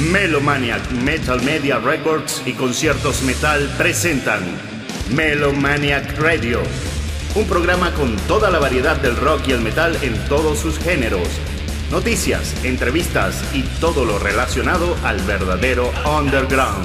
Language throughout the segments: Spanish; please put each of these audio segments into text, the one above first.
Melomaniac Metal Media Records y Conciertos Metal presentan Melomaniac Radio, un programa con toda la variedad del rock y el metal en todos sus géneros, noticias, entrevistas y todo lo relacionado al verdadero underground.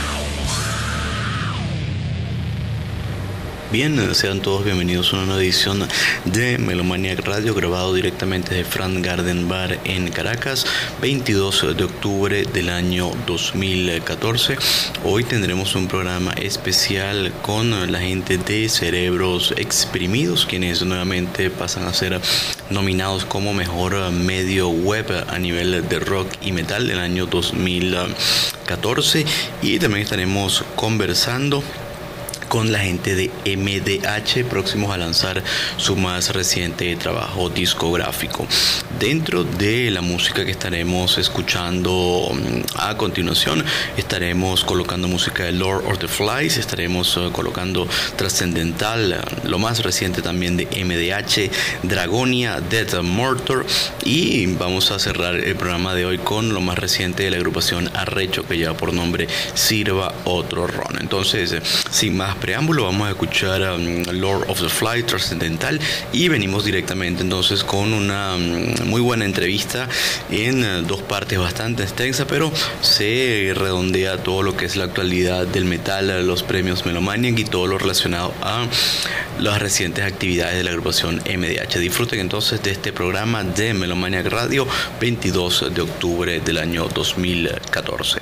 Bien, sean todos bienvenidos a una nueva edición de Melomaniac Radio, grabado directamente de Front Garden Bar en Caracas, 22 de octubre del año 2014. Hoy tendremos un programa especial con la gente de Cerebros Exprimidos, quienes nuevamente pasan a ser nominados como mejor medio web a nivel de rock y metal del año 2014. Y también estaremos conversando con la gente de MDH, próximos a lanzar su más reciente trabajo discográfico. Dentro de la música que estaremos escuchando a continuación, estaremos colocando música de Lord of the Flies, estaremos colocando Trascendental, lo más reciente también de MDH, Dragonia, Death Mortar, y vamos a cerrar el programa de hoy con lo más reciente de la agrupación Arrecho, que lleva por nombre Sirva Otro Ron. Entonces, sin más preámbulo, vamos a escuchar Lord of the Flies, Trascendental, y venimos directamente entonces con una muy buena entrevista en dos partes bastante extensa, pero se redondea todo lo que es la actualidad del metal, los premios Melomaniac y todo lo relacionado a las recientes actividades de la agrupación MDH. Disfruten entonces de este programa de Melomaniac Radio, 22 de octubre del año 2014.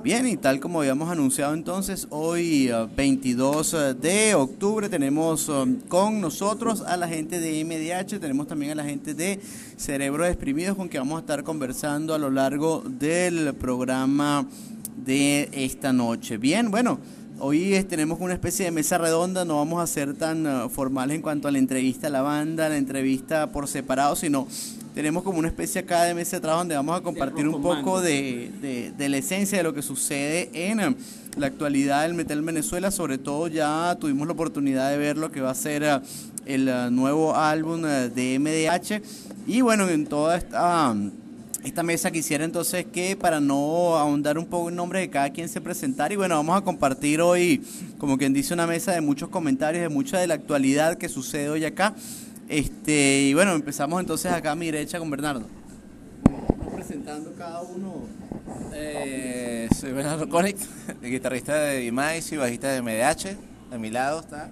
Bien, y tal como habíamos anunciado entonces, hoy 22 de octubre tenemos con nosotros a la gente de MDH, tenemos también a la gente de Cerebros Exprimidos con quien vamos a estar conversando a lo largo del programa de esta noche. Bien, bueno, hoy tenemos una especie de mesa redonda, no vamos a ser tan formales en cuanto a la entrevista a la banda, la entrevista por separado, sino tenemos como una especie acá de mesa de trabajo donde vamos a compartir un poco de la esencia de lo que sucede en la actualidad del metal en Venezuela. Sobre todo ya tuvimos la oportunidad de ver lo que va a ser el nuevo álbum de MDH. Y bueno, en toda esta mesa quisiera entonces que, para no ahondar un poco en nombre de cada quien, se presentara. Y bueno, vamos a compartir hoy, como quien dice, una mesa de muchos comentarios, de mucha de la actualidad que sucede hoy acá. Y bueno, empezamos entonces acá a mi derecha con Bernardo. Vamos presentando cada uno. Soy Bernardo Koenig, guitarrista de Imais y bajista de MDH. A mi lado está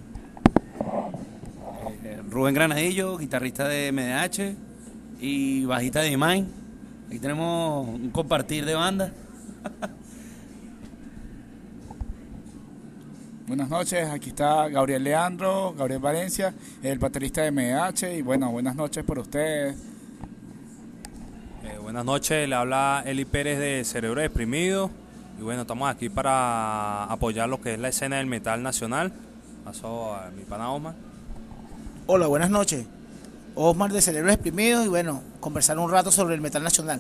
Rubén Granadillo, guitarrista de MDH y bajista de Imai. Aquí tenemos un compartir de banda. Buenas noches, aquí está Gabriel Leandro, Gabriel Valencia, el baterista de MDH, y bueno, buenas noches por ustedes. Buenas noches, le habla Eli Pérez de Cerebro Exprimido, y bueno, estamos aquí para apoyar lo que es la escena del metal nacional. Paso a mi pana Osmar. Hola, buenas noches, Osmar de Cerebro Exprimido, y bueno, conversar un rato sobre el metal nacional.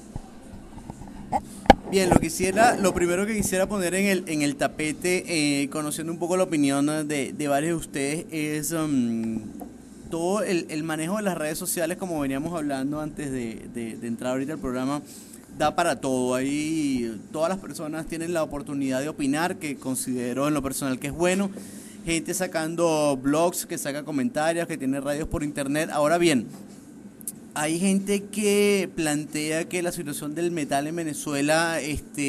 Bien, lo primero que quisiera poner en el tapete, conociendo un poco la opinión de varios de ustedes, es todo el manejo de las redes sociales, como veníamos hablando antes de entrar ahorita al programa. Da para todo. Ahí todas las personas tienen la oportunidad de opinar, que considero en lo personal que es bueno. Gente sacando blogs, que saca comentarios, que tiene radios por internet. Ahora bien, hay gente que plantea que la situación del metal en Venezuela,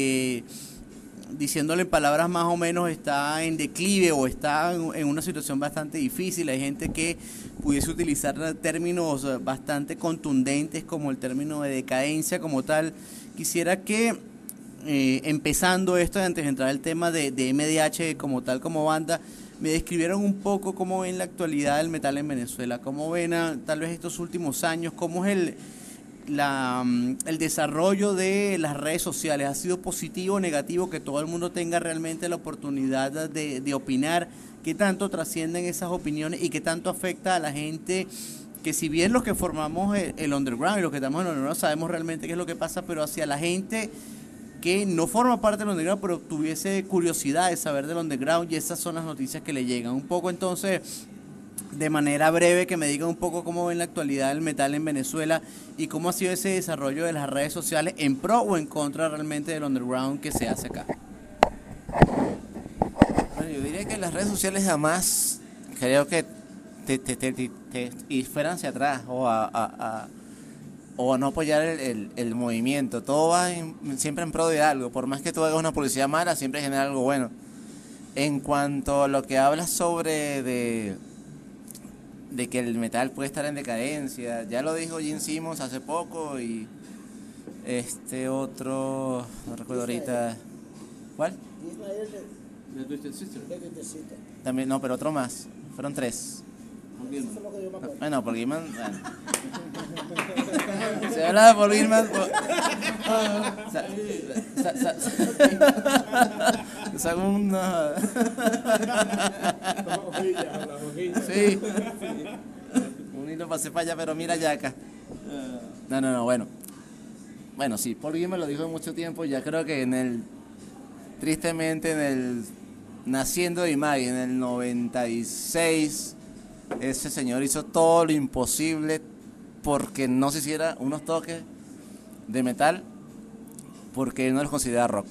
diciéndole en palabras más o menos, está en declive o está en una situación bastante difícil. Hay gente que pudiese utilizar términos bastante contundentes, como el término de decadencia como tal. Quisiera que, empezando esto, antes de entrar al tema de MDH como tal, como banda, me describieron un poco cómo ven la actualidad del metal en Venezuela, cómo ven tal vez estos últimos años, cómo es el desarrollo de las redes sociales. ¿Ha sido positivo o negativo que todo el mundo tenga realmente la oportunidad de opinar? ¿Qué tanto trascienden esas opiniones y qué tanto afecta a la gente? Que si bien los que formamos el underground y los que estamos en el underground sabemos realmente qué es lo que pasa, pero hacia la gente que no forma parte del underground, pero tuviese curiosidad de saber del underground, y esas son las noticias que le llegan. Un poco entonces, de manera breve, que me digan un poco cómo ven la actualidad del metal en Venezuela y cómo ha sido ese desarrollo de las redes sociales en pro o en contra realmente del underground que se hace acá. Bueno, yo diría que las redes sociales jamás creo que te fueran hacia atrás o a no apoyar el movimiento. Todo va siempre en pro de algo. Por más que tú hagas una publicidad mala, siempre genera algo bueno. En cuanto a lo que hablas sobre de que el metal puede estar en decadencia, ya lo dijo Gene Simmons hace poco, y otro, no recuerdo ahorita. ¿Cuál? También, no, pero otro más. Fueron 3. Bueno, Paul Gilman. Bueno. Se habla de Paul Gilman. Segunda. Sí. Un hilo pasé para allá, pero mira ya acá. No, bueno. Bueno, sí, Paul Gilman lo dijo hace mucho tiempo. Ya creo que tristemente, naciendo de Imai, en el 96, ese señor hizo todo lo imposible porque no se hiciera unos toques de metal, porque él no los considera rock.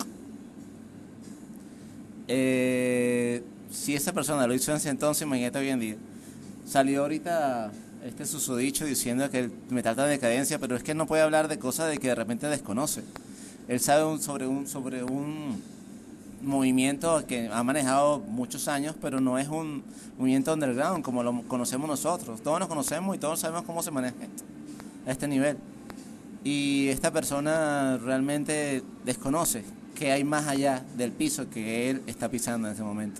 Si esa persona lo hizo en ese entonces, imagínate hoy en día. Salió ahorita susodicho diciendo que el metal está en decadencia, pero es que no puede hablar de cosas de que de repente desconoce. Él sabe sobre un movimiento que ha manejado muchos años, pero no es un movimiento underground como lo conocemos nosotros. Todos nos conocemos y todos sabemos cómo se maneja esto a este nivel. Y esta persona realmente desconoce qué hay más allá del piso que él está pisando en ese momento.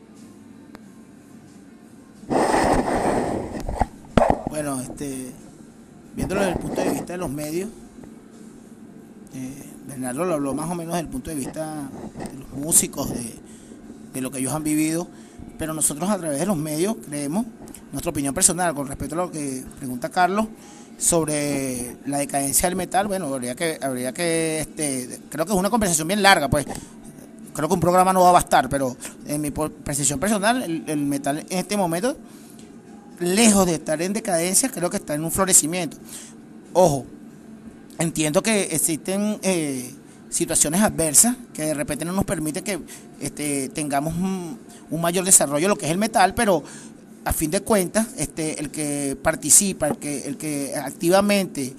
Bueno, viéndolo desde el punto de vista de los medios, Bernardo lo habló más o menos desde el punto de vista de los músicos, de lo que ellos han vivido, pero nosotros a través de los medios creemos, nuestra opinión personal con respecto a lo que pregunta Carlos sobre la decadencia del metal. Bueno, habría que creo que es una conversación bien larga, pues creo que un programa no va a bastar, pero en mi percepción personal, el metal en este momento, lejos de estar en decadencia, creo que está en un florecimiento. Ojo, entiendo que existen situaciones adversas que de repente no nos permiten que tengamos un mayor desarrollo de lo que es el metal, pero a fin de cuentas, el que participa, el que activamente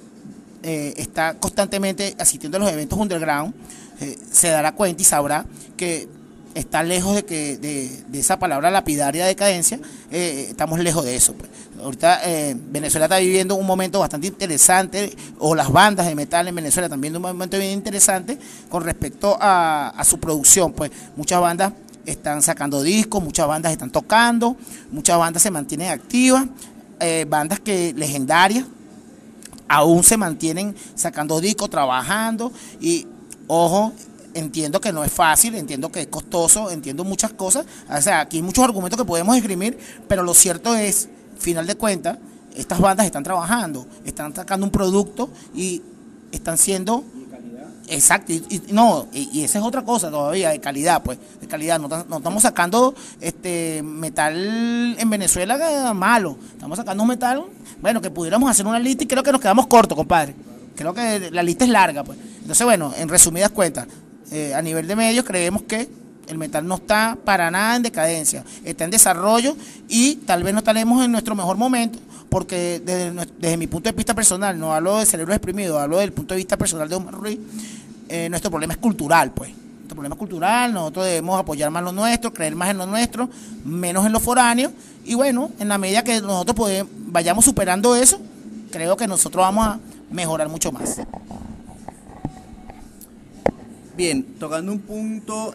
está constantemente asistiendo a los eventos underground, se dará cuenta y sabrá que está lejos de esa palabra lapidaria de decadencia. Estamos lejos de eso, pues. Ahorita Venezuela está viviendo un momento bastante interesante, o las bandas de metal en Venezuela están viviendo un momento bien interesante con respecto a su producción, pues muchas bandas están sacando discos, muchas bandas están tocando, muchas bandas se mantienen activas, bandas que legendarias aún se mantienen sacando discos, trabajando. Y ojo, entiendo que no es fácil, entiendo que es costoso, entiendo muchas cosas, o sea, aquí hay muchos argumentos que podemos esgrimir, pero lo cierto es, final de cuentas, estas bandas están trabajando, están sacando un producto y están siendo... Exacto, y esa es otra cosa todavía, de calidad, pues, de calidad. No estamos sacando metal en Venezuela malo, estamos sacando un metal, bueno, que pudiéramos hacer una lista y creo que nos quedamos cortos, compadre. Creo que la lista es larga, pues. Entonces, bueno, en resumidas cuentas, a nivel de medios creemos que el metal no está para nada en decadencia, está en desarrollo y tal vez no estaremos en nuestro mejor momento, porque desde mi punto de vista personal, no hablo de Cerebros Exprimidos, hablo del punto de vista personal de Omar Ruiz, nuestro problema es cultural, pues. Nuestro problema es cultural, nosotros debemos apoyar más lo nuestro, creer más en lo nuestro, menos en lo foráneo, y bueno, en la medida que nosotros vayamos superando eso, creo que nosotros vamos a mejorar mucho más. Bien, tocando un punto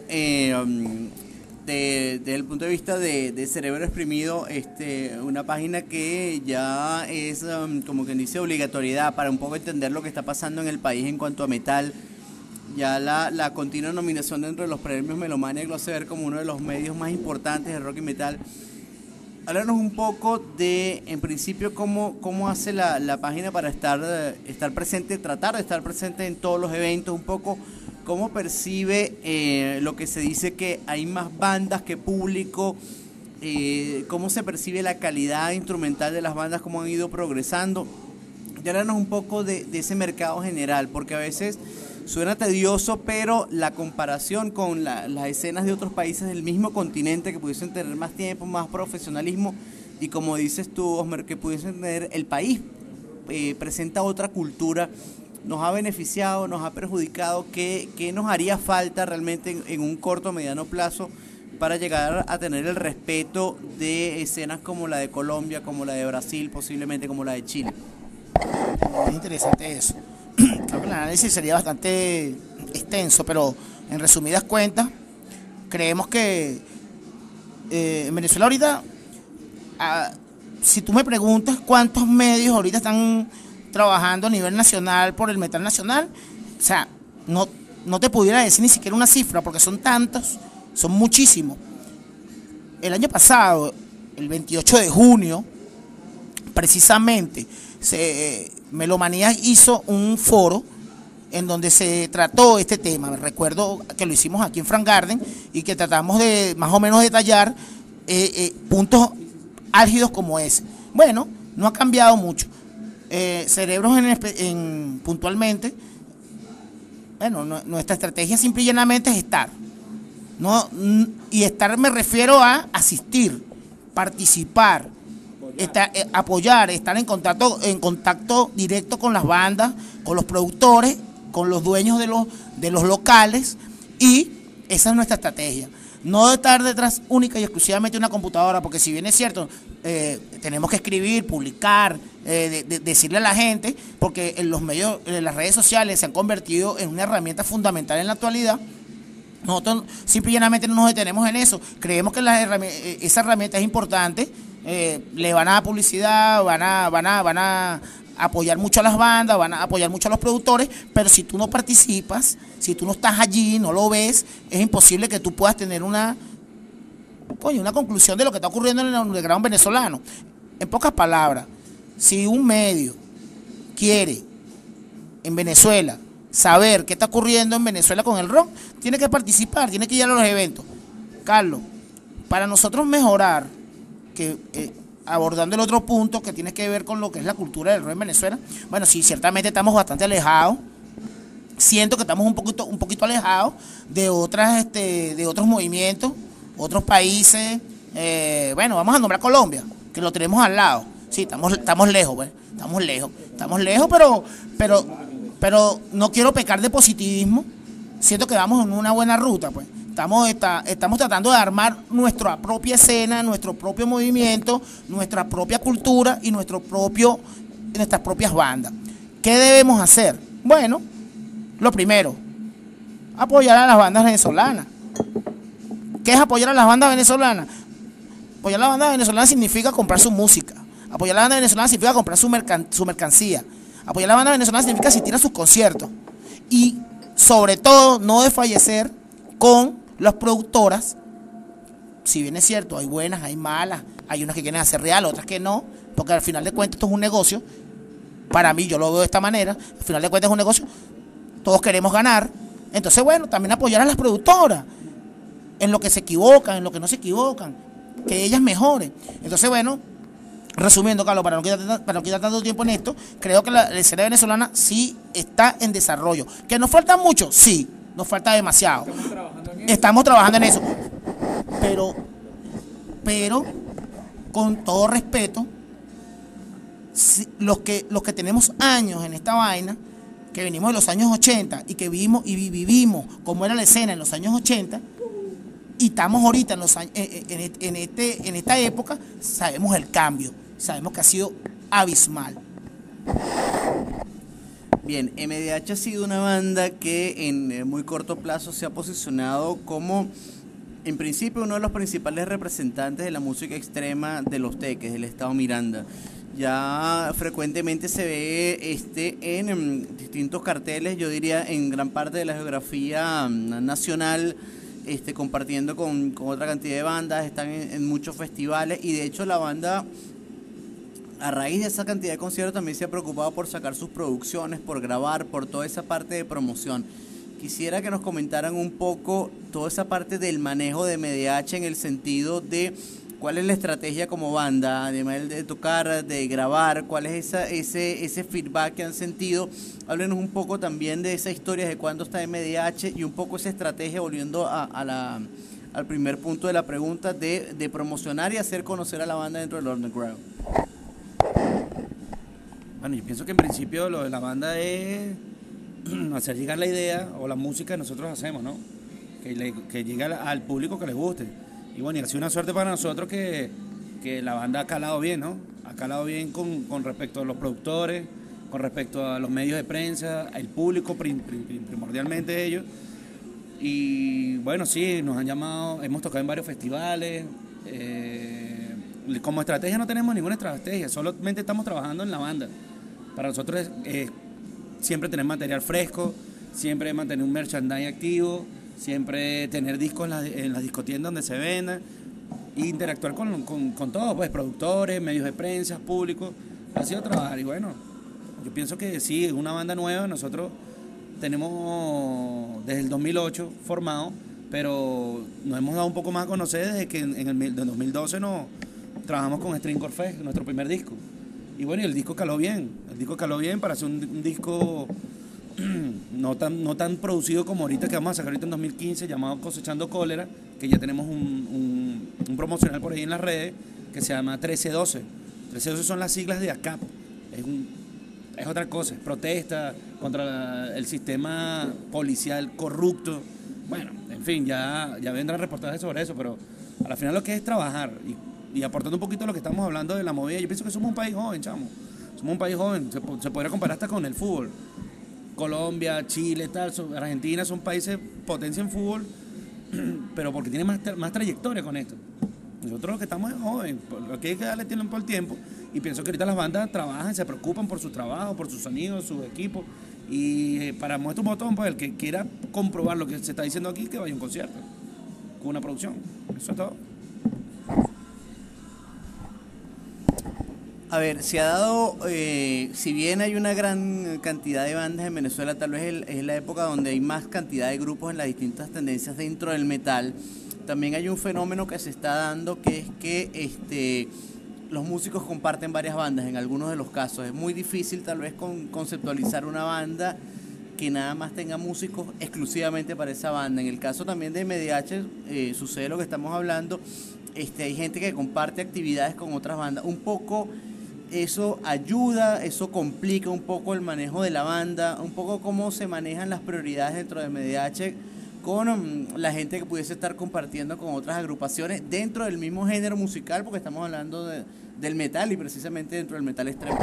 desde el punto de vista de Cerebro Exprimido, una página que ya es como quien dice obligatoriedad para un poco entender lo que está pasando en el país en cuanto a metal. Ya la continua nominación dentro de los premios Melomania lo hace ver como uno de los medios más importantes de rock y metal. Háblanos un poco de, en principio, cómo hace la página para estar presente, tratar de estar presente en todos los eventos, un poco cómo percibe lo que se dice que hay más bandas que público, cómo se percibe la calidad instrumental de las bandas, cómo han ido progresando. Y háblanos un poco de ese mercado general, porque a veces suena tedioso, pero la comparación con las escenas de otros países del mismo continente que pudiesen tener más tiempo, más profesionalismo, y como dices tú, Osmer, que pudiesen tener el país, presenta otra cultura, nos ha beneficiado, nos ha perjudicado. ¿Qué nos haría falta realmente en un corto o mediano plazo para llegar a tener el respeto de escenas como la de Colombia, como la de Brasil, posiblemente como la de Chile? Es interesante eso. Creo que el análisis sería bastante extenso, pero en resumidas cuentas, creemos que en Venezuela ahorita, si tú me preguntas cuántos medios ahorita están trabajando a nivel nacional por el metal nacional, o sea, no te pudiera decir ni siquiera una cifra, porque son tantos, son muchísimos. El año pasado, el 28 de junio, precisamente, Melomanía hizo un foro en donde se trató este tema. Me recuerdo que lo hicimos aquí en Frank Garden y que tratamos de más o menos detallar puntos álgidos como ese. Bueno, no ha cambiado mucho. Cerebros puntualmente, bueno, nuestra estrategia simple y llanamente es estar. Y estar me refiero a asistir, participar, apoyar, estar en contacto directo con las bandas, con los productores, con los dueños de los locales, y esa es nuestra estrategia. No de estar detrás única y exclusivamente de una computadora, porque si bien es cierto, tenemos que escribir, publicar, decirle a la gente, porque en los medios, las redes sociales se han convertido en una herramienta fundamental en la actualidad. Nosotros simple y llanamente no nos detenemos en eso. Creemos que esa herramienta es importante. Le van a dar publicidad, van a apoyar mucho a las bandas, van a apoyar mucho a los productores, pero si tú no participas, si tú no estás allí, no lo ves, es imposible que tú puedas tener una conclusión de lo que está ocurriendo en el underground venezolano. En pocas palabras, si un medio quiere en Venezuela saber qué está ocurriendo en Venezuela con el rock, tiene que participar, tiene que ir a los eventos. Carlos, para nosotros mejorar, abordando el otro punto que tiene que ver con lo que es la cultura del rock en Venezuela, bueno, sí, ciertamente estamos bastante alejados. Siento que estamos un poquito alejados de otros movimientos, otros países. Bueno, vamos a nombrar Colombia, que lo tenemos al lado. Sí, estamos lejos, bueno, estamos lejos, pero no quiero pecar de positivismo. Siento que vamos en una buena ruta, pues. Estamos tratando de armar nuestra propia escena, nuestro propio movimiento, nuestra propia cultura y nuestras propias bandas. ¿Qué debemos hacer? Bueno, lo primero, apoyar a las bandas venezolanas. ¿Qué es apoyar a las bandas venezolanas? Apoyar a las bandas venezolanas significa comprar su música. Apoyar a las bandas venezolanas significa comprar su mercancía. Apoyar a las bandas venezolanas significa asistir a sus conciertos. Y sobre todo, no desfallecer con las productoras. Si bien es cierto, hay buenas, hay malas, hay unas que quieren hacer real, otras que no, porque al final de cuentas esto es un negocio. Para mí, yo lo veo de esta manera, al final de cuentas es un negocio, todos queremos ganar. Entonces, bueno, también apoyar a las productoras en lo que se equivocan, en lo que no se equivocan, que ellas mejoren. Entonces, bueno, resumiendo, Carlos, para no quitar tanto tiempo en esto, creo que la escena venezolana sí está en desarrollo. ¿Que nos falta mucho? Sí, nos falta demasiado. Estamos trabajando en eso. Pero con todo respeto, los que tenemos años en esta vaina, que venimos de los años 80 y que vivimos como era la escena en los años 80, y estamos ahorita en esta época, sabemos el cambio, sabemos que ha sido abismal. Bien, MDH ha sido una banda que en muy corto plazo se ha posicionado como, en principio, uno de los principales representantes de la música extrema de los teques, del estado Miranda. Ya frecuentemente se ve en distintos carteles, yo diría en gran parte de la geografía nacional, compartiendo con otra cantidad de bandas, están en muchos festivales, y de hecho la banda, a raíz de esa cantidad de conciertos, también se ha preocupado por sacar sus producciones, por grabar, por toda esa parte de promoción. Quisiera que nos comentaran un poco toda esa parte del manejo de MDH en el sentido de cuál es la estrategia como banda, además de tocar, de grabar, cuál es ese feedback que han sentido. Háblenos un poco también de esa historia de cuándo está MDH y un poco esa estrategia, volviendo al primer punto de la pregunta, de promocionar y hacer conocer a la banda dentro del underground. Bueno, yo pienso que en principio lo de la banda es hacer llegar la idea o la música que nosotros hacemos, ¿no? Que llegue al público que les guste. Y bueno, y ha sido una suerte para nosotros que la banda ha calado bien, ¿no? Ha calado bien con respecto a los productores, con respecto a los medios de prensa, el público, primordialmente ellos. Y bueno, sí, nos han llamado, hemos tocado en varios festivales. Como estrategia no tenemos ninguna estrategia, solamente estamos trabajando en la banda. Para nosotros es siempre tener material fresco, siempre mantener un merchandising activo, siempre tener discos en las discotiendas donde se vendan, e interactuar con todos, pues, productores, medios de prensa, público. Ha sido trabajar, y bueno, yo pienso que sí, es una banda nueva. Nosotros tenemos desde el 2008 formado, pero nos hemos dado un poco más a conocer desde que en el 2012 trabajamos con Stringcore Fest, nuestro primer disco. Y bueno, y el disco caló bien para hacer un disco no tan producido como ahorita, que vamos a sacar ahorita en 2015, llamado Cosechando Cólera, que ya tenemos un promocional por ahí en las redes, que se llama 1312. 1312 son las siglas de ACAP. Es otra cosa, es protesta contra el sistema policial corrupto. Bueno, en fin, ya vendrán reportajes sobre eso, pero a la final lo que es trabajar y aportando un poquito a lo que estamos hablando de la movida, yo pienso que somos un país joven, chamo. Somos un país joven, se podría comparar hasta con el fútbol. Colombia, Chile, Argentina son países potencia en fútbol, pero porque tienen más trayectoria con esto. Nosotros los que estamos es joven, lo que hay que darle tiempo al tiempo, y pienso que ahorita las bandas trabajan, se preocupan por su trabajo, por sus sonidos, sus equipos, y para muestra un botón, pues el que quiera comprobar lo que se está diciendo aquí, que vaya a un concierto, con una producción, eso es todo. A ver, se ha dado, si bien hay una gran cantidad de bandas en Venezuela, tal vez es la época donde hay más cantidad de grupos en las distintas tendencias dentro del metal. También hay un fenómeno que se está dando, que es que los músicos comparten varias bandas en algunos de los casos. Es muy difícil tal vez conceptualizar una banda que nada más tenga músicos exclusivamente para esa banda. En el caso también de MDH sucede lo que estamos hablando. Hay gente que comparte actividades con otras bandas. Un poco eso ayuda, eso complica un poco el manejo de la banda, un poco cómo se manejan las prioridades dentro de MDH con la gente que pudiese estar compartiendo con otras agrupaciones dentro del mismo género musical, porque estamos hablando del metal y precisamente dentro del metal extremo.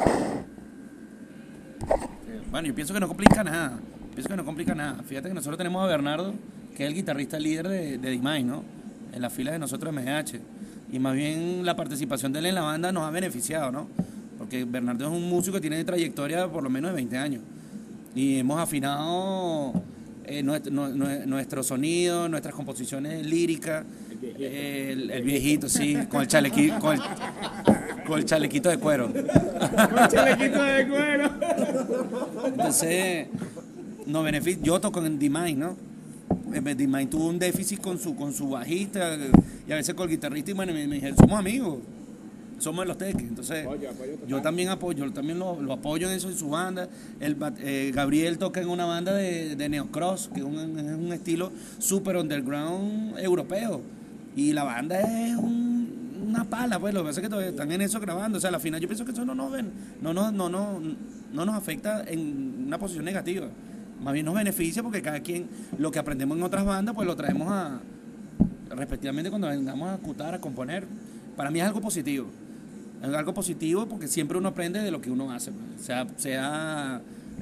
Bueno, yo pienso que no complica nada. Fíjate que nosotros tenemos a Bernardo, que es el guitarrista líder de Dimay, ¿no? En las filas de nosotros de MDH. Y más bien la participación de él en la banda nos ha beneficiado, ¿no? Porque Bernardo es un músico que tiene trayectoria por lo menos de 20 años. Y hemos afinado nuestro sonido, nuestras composiciones líricas. El viejito, sí, con el chalequito de cuero. Con el chalequito de cuero. Entonces, nos beneficia. Yo toco en Dimay, ¿no? Dimay tuvo un déficit con su bajista y a veces con el guitarrista, y bueno, me dijeron, somos amigos, somos de los teques. Entonces yo también lo apoyo en eso, en su banda. Gabriel toca en una banda de neocross, que es un estilo super underground europeo, y la banda es una pala, pues. Lo que pasa es que todavía están en eso grabando. O sea, al final yo pienso que eso no nos afecta en una posición negativa. Más bien nos beneficia, porque cada quien lo que aprendemos en otras bandas, pues lo traemos respectivamente cuando vengamos a ejecutar, a componer. Para mí es algo positivo. Es algo positivo porque siempre uno aprende de lo que uno hace, sea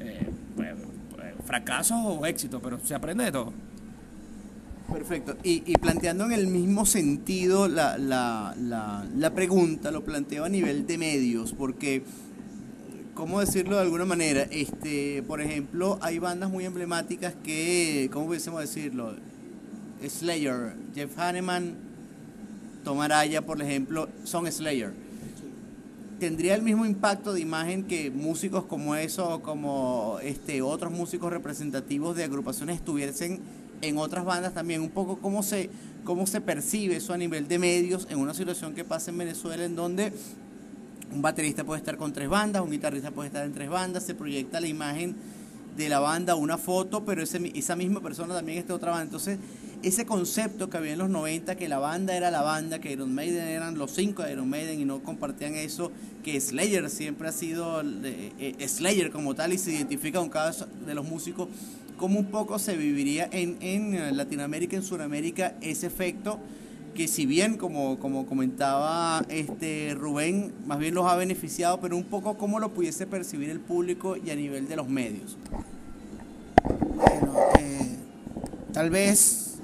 fracaso o éxito, pero se aprende de todo. Perfecto. Y planteando en el mismo sentido la pregunta, lo planteo a nivel de medios, porque, ¿cómo decirlo de alguna manera? Por ejemplo, hay bandas muy emblemáticas que, ¿cómo pudiésemos decirlo? Slayer, Jeff Hanneman, Tom Araya, por ejemplo, son Slayer. ¿Tendría el mismo impacto de imagen que músicos como eso, o como otros músicos representativos de agrupaciones estuviesen en otras bandas también? Un poco cómo se percibe eso a nivel de medios en una situación que pasa en Venezuela, en donde un baterista puede estar con 3 bandas, un guitarrista puede estar en 3 bandas, se proyecta la imagen de la banda, una foto, pero esa misma persona también está en otra banda. Entonces, ese concepto que había en los 90, que la banda era la banda, que Iron Maiden eran los 5 de Iron Maiden y no compartían eso, que Slayer siempre ha sido Slayer como tal y se identifica con cada uno de los músicos, ¿cómo un poco se viviría en Latinoamérica, en Sudamérica, ese efecto? Que si bien, como comentaba Rubén, más bien los ha beneficiado, pero un poco cómo lo pudiese percibir el público y a nivel de los medios. Bueno, tal vez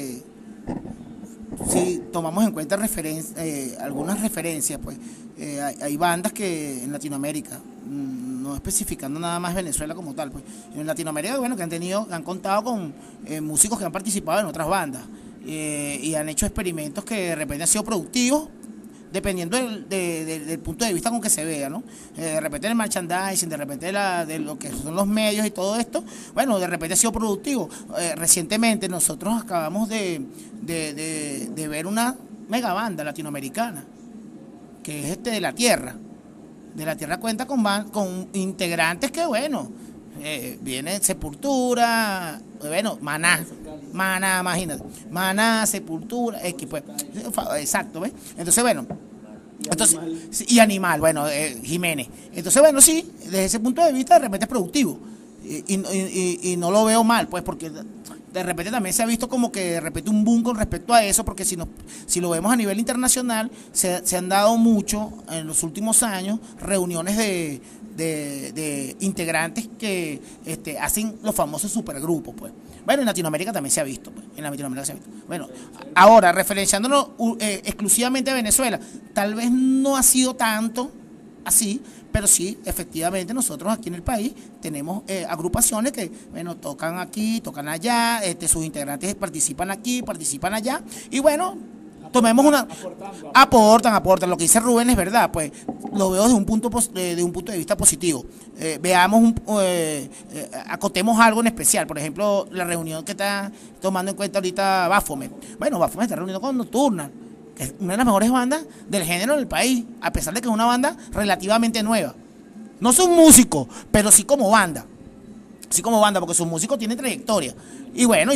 si tomamos en cuenta algunas referencias, pues hay bandas que en Latinoamérica, no especificando nada más Venezuela como tal, pues en Latinoamérica, bueno, que han contado con músicos que han participado en otras bandas. Y han hecho experimentos que de repente han sido productivos, dependiendo del punto de vista con que se vea, ¿no? De repente el merchandising, de repente de lo que son los medios y todo esto, bueno, de repente ha sido productivo. Recientemente nosotros acabamos de ver una mega banda latinoamericana, que es De la Tierra. De la Tierra cuenta con integrantes que, bueno, viene Sepultura, bueno, Maná, imagínate, Maná, Sepultura, pues, exacto, ¿ves? Entonces, bueno, y Animal, bueno, Jiménez. Entonces, bueno, sí, desde ese punto de vista de repente es productivo y no lo veo mal, pues, porque de repente también se ha visto como que de repente un boom con respecto a eso, porque si lo vemos a nivel internacional, se han dado mucho en los últimos años reuniones de integrantes que hacen los famosos supergrupos, pues. Bueno, en Latinoamérica también se ha visto, pues. En Latinoamérica se ha visto. Bueno, ahora, referenciándonos exclusivamente a Venezuela, tal vez no ha sido tanto así, pero sí, efectivamente, nosotros aquí en el país tenemos agrupaciones que, bueno, tocan aquí, tocan allá, sus integrantes participan aquí, participan allá, y bueno, tomemos una... Aportan. Lo que dice Rubén es verdad, pues, lo veo desde un punto de vista positivo. Veamos, acotemos algo en especial, por ejemplo, la reunión que está tomando en cuenta ahorita Baphomet. Bueno, Baphomet está reuniendo con Nocturna, que es una de las mejores bandas del género del país, a pesar de que es una banda relativamente nueva. No son músicos, pero sí como banda. Sí como banda, porque sus músicos tienen trayectoria. Y bueno,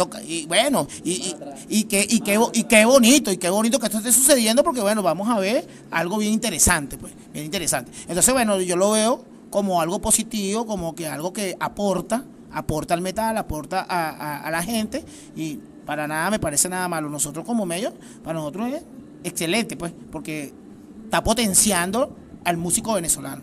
qué bonito que esto esté sucediendo, porque bueno, vamos a ver algo bien interesante, pues, bien interesante. Entonces, bueno, yo lo veo como algo positivo, como que algo que aporta al metal, aporta a la gente, y para nada me parece nada malo. Nosotros como medios, para nosotros es excelente, pues, porque está potenciando al músico venezolano.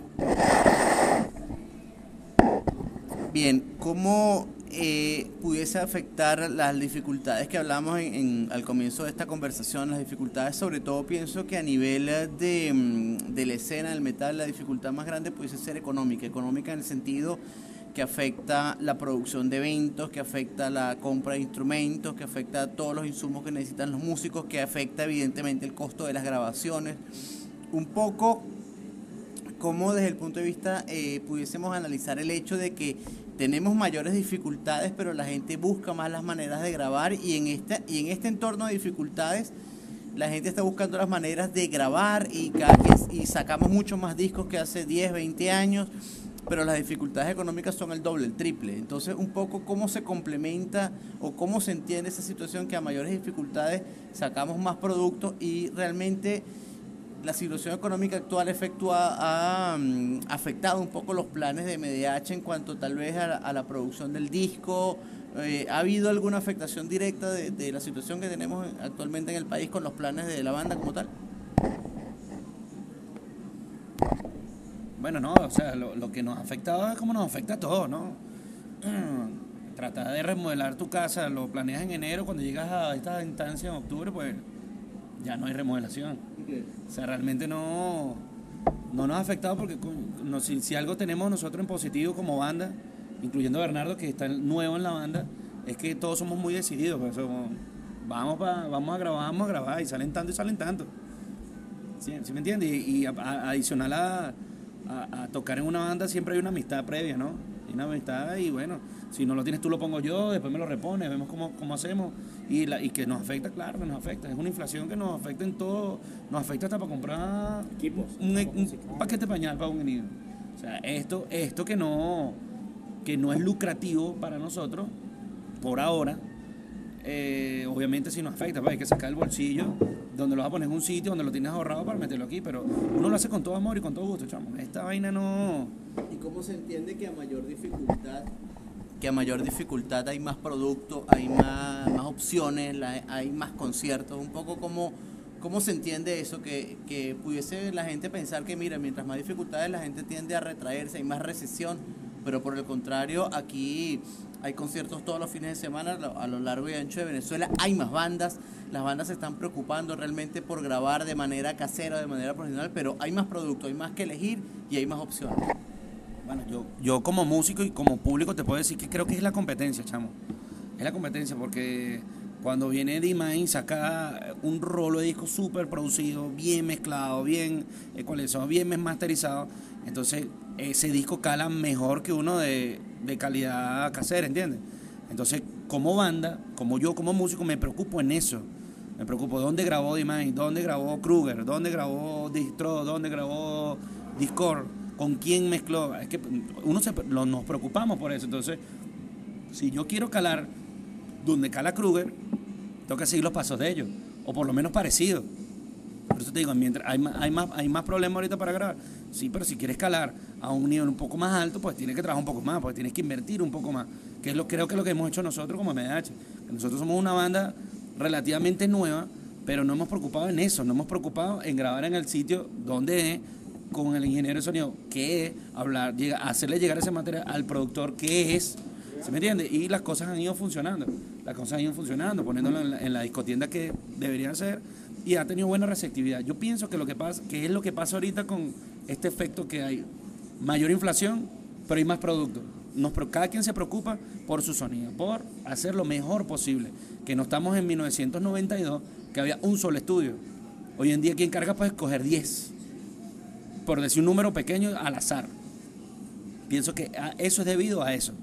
Bien, ¿cómo pudiese afectar las dificultades que hablamos al comienzo de esta conversación? Las dificultades, sobre todo, pienso que a nivel de la escena del metal, la dificultad más grande pudiese ser económica en el sentido que afecta la producción de eventos, que afecta la compra de instrumentos, que afecta todos los insumos que necesitan los músicos, que afecta evidentemente el costo de las grabaciones. Un poco cómo desde el punto de vista pudiésemos analizar el hecho de que tenemos mayores dificultades, pero la gente busca más las maneras de grabar, y en este entorno de dificultades la gente está buscando las maneras de grabar, y sacamos muchos más discos que hace 10, 20 años, pero las dificultades económicas son el doble, el triple. Entonces, un poco cómo se complementa o cómo se entiende esa situación que a mayores dificultades sacamos más productos, y realmente la situación económica actual ha afectado un poco los planes de MDH en cuanto tal vez a la producción del disco. ¿Ha habido alguna afectación directa de la situación que tenemos actualmente en el país con los planes de la banda como tal? Bueno, no, o sea, lo que nos ha afectado es como nos afecta a todos, ¿no? Tratar de remodelar tu casa, lo planeas en enero, cuando llegas a esta instancia en octubre, pues ya no hay remodelación. O sea, realmente no nos ha afectado, porque si algo tenemos nosotros en positivo como banda, incluyendo a Bernardo, que está nuevo en la banda, es que todos somos muy decididos, pues, vamos a grabar, y salen tanto. ¿Sí me entiendes? Y adicional a tocar en una banda siempre hay una amistad previa, ¿no? Hay una amistad, y bueno, si no lo tienes tú lo pongo yo, después me lo repones, vemos cómo hacemos, y que nos afecta, claro que nos afecta, es una inflación que nos afecta en todo, nos afecta hasta para comprar equipos, un paquete de pañal para un niño. O sea, esto que no es lucrativo para nosotros por ahora, obviamente sí nos afecta, pues hay que sacar el bolsillo, donde lo vas a poner en un sitio donde lo tienes ahorrado para meterlo aquí, pero uno lo hace con todo amor y con todo gusto, chamo. Esta vaina no... ¿Y cómo se entiende que a mayor dificultad hay más producto, hay más opciones, hay más conciertos? Un poco ¿cómo se entiende eso? Que pudiese la gente pensar que, mira, mientras más dificultades la gente tiende a retraerse, hay más recesión, pero por el contrario, aquí hay conciertos todos los fines de semana a lo largo y ancho de Venezuela, hay más bandas, las bandas se están preocupando realmente por grabar de manera casera, de manera profesional, pero hay más producto, hay más que elegir y hay más opciones. Bueno, yo como músico y como público te puedo decir que creo que es la competencia, chamo. Es la competencia, porque cuando viene D-Mine saca un rolo de disco súper producido, bien mezclado, bien ecualizado, bien masterizado, entonces ese disco cala mejor que uno de calidad casera, ¿entiendes? Entonces, como banda, como yo como músico, me preocupo en eso. Me preocupo dónde grabó D-Mine, dónde grabó Kruger, dónde grabó Distro, dónde grabó Discord, con quién mezcló. Es que nos preocupamos por eso. Entonces, si yo quiero calar donde cala Kruger, tengo que seguir los pasos de ellos, o por lo menos parecidos. Por eso te digo, mientras hay más problemas ahorita para grabar. Sí, pero si quieres calar a un nivel un poco más alto, pues tienes que trabajar un poco más, porque tienes que invertir un poco más. creo que es lo que hemos hecho nosotros como MDH. Nosotros somos una banda relativamente nueva, pero no hemos preocupado en eso, no hemos preocupado en grabar en el sitio donde es, con el ingeniero de sonido, que es hablar, hacerle llegar ese material al productor, que es, ¿se me entiende? Y las cosas han ido funcionando, poniéndolo en la discotienda que deberían ser, y ha tenido buena receptividad. Yo pienso que que es lo que pasa ahorita con este efecto que hay, mayor inflación, pero hay más productos. Cada quien se preocupa por su sonido, por hacer lo mejor posible, que no estamos en 1992, que había un solo estudio. Hoy en día quien carga puede escoger 10, por decir un número pequeño al azar. Pienso que eso es debido a eso.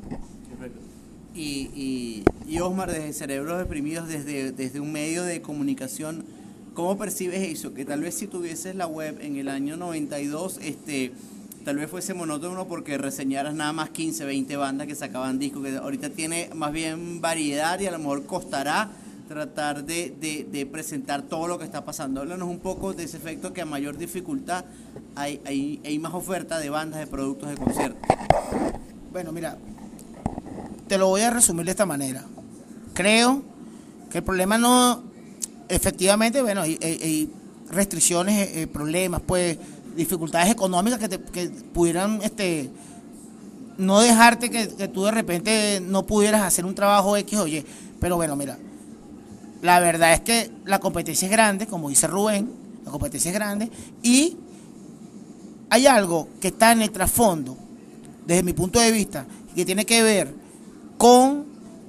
Y Osmar, desde Cerebros Deprimidos, desde un medio de comunicación, ¿cómo percibes eso? Que tal vez si tuvieses la web en el año 92, tal vez fuese monótono porque reseñaras nada más 15, 20 bandas que sacaban discos, que ahorita tiene más bien variedad y a lo mejor costará tratar de presentar todo lo que está pasando. Háblanos un poco de ese efecto que a mayor dificultad hay más oferta de bandas, de productos, de conciertos. Bueno, mira, te lo voy a resumir de esta manera. Creo que el problema no, efectivamente, bueno, hay restricciones, problemas, pues, dificultades económicas que pudieran no dejarte que tú de repente no pudieras hacer un trabajo X o Y. Pero bueno, mira, la verdad es que la competencia es grande, como dice Rubén, la competencia es grande, y hay algo que está en el trasfondo, desde mi punto de vista, que tiene que ver con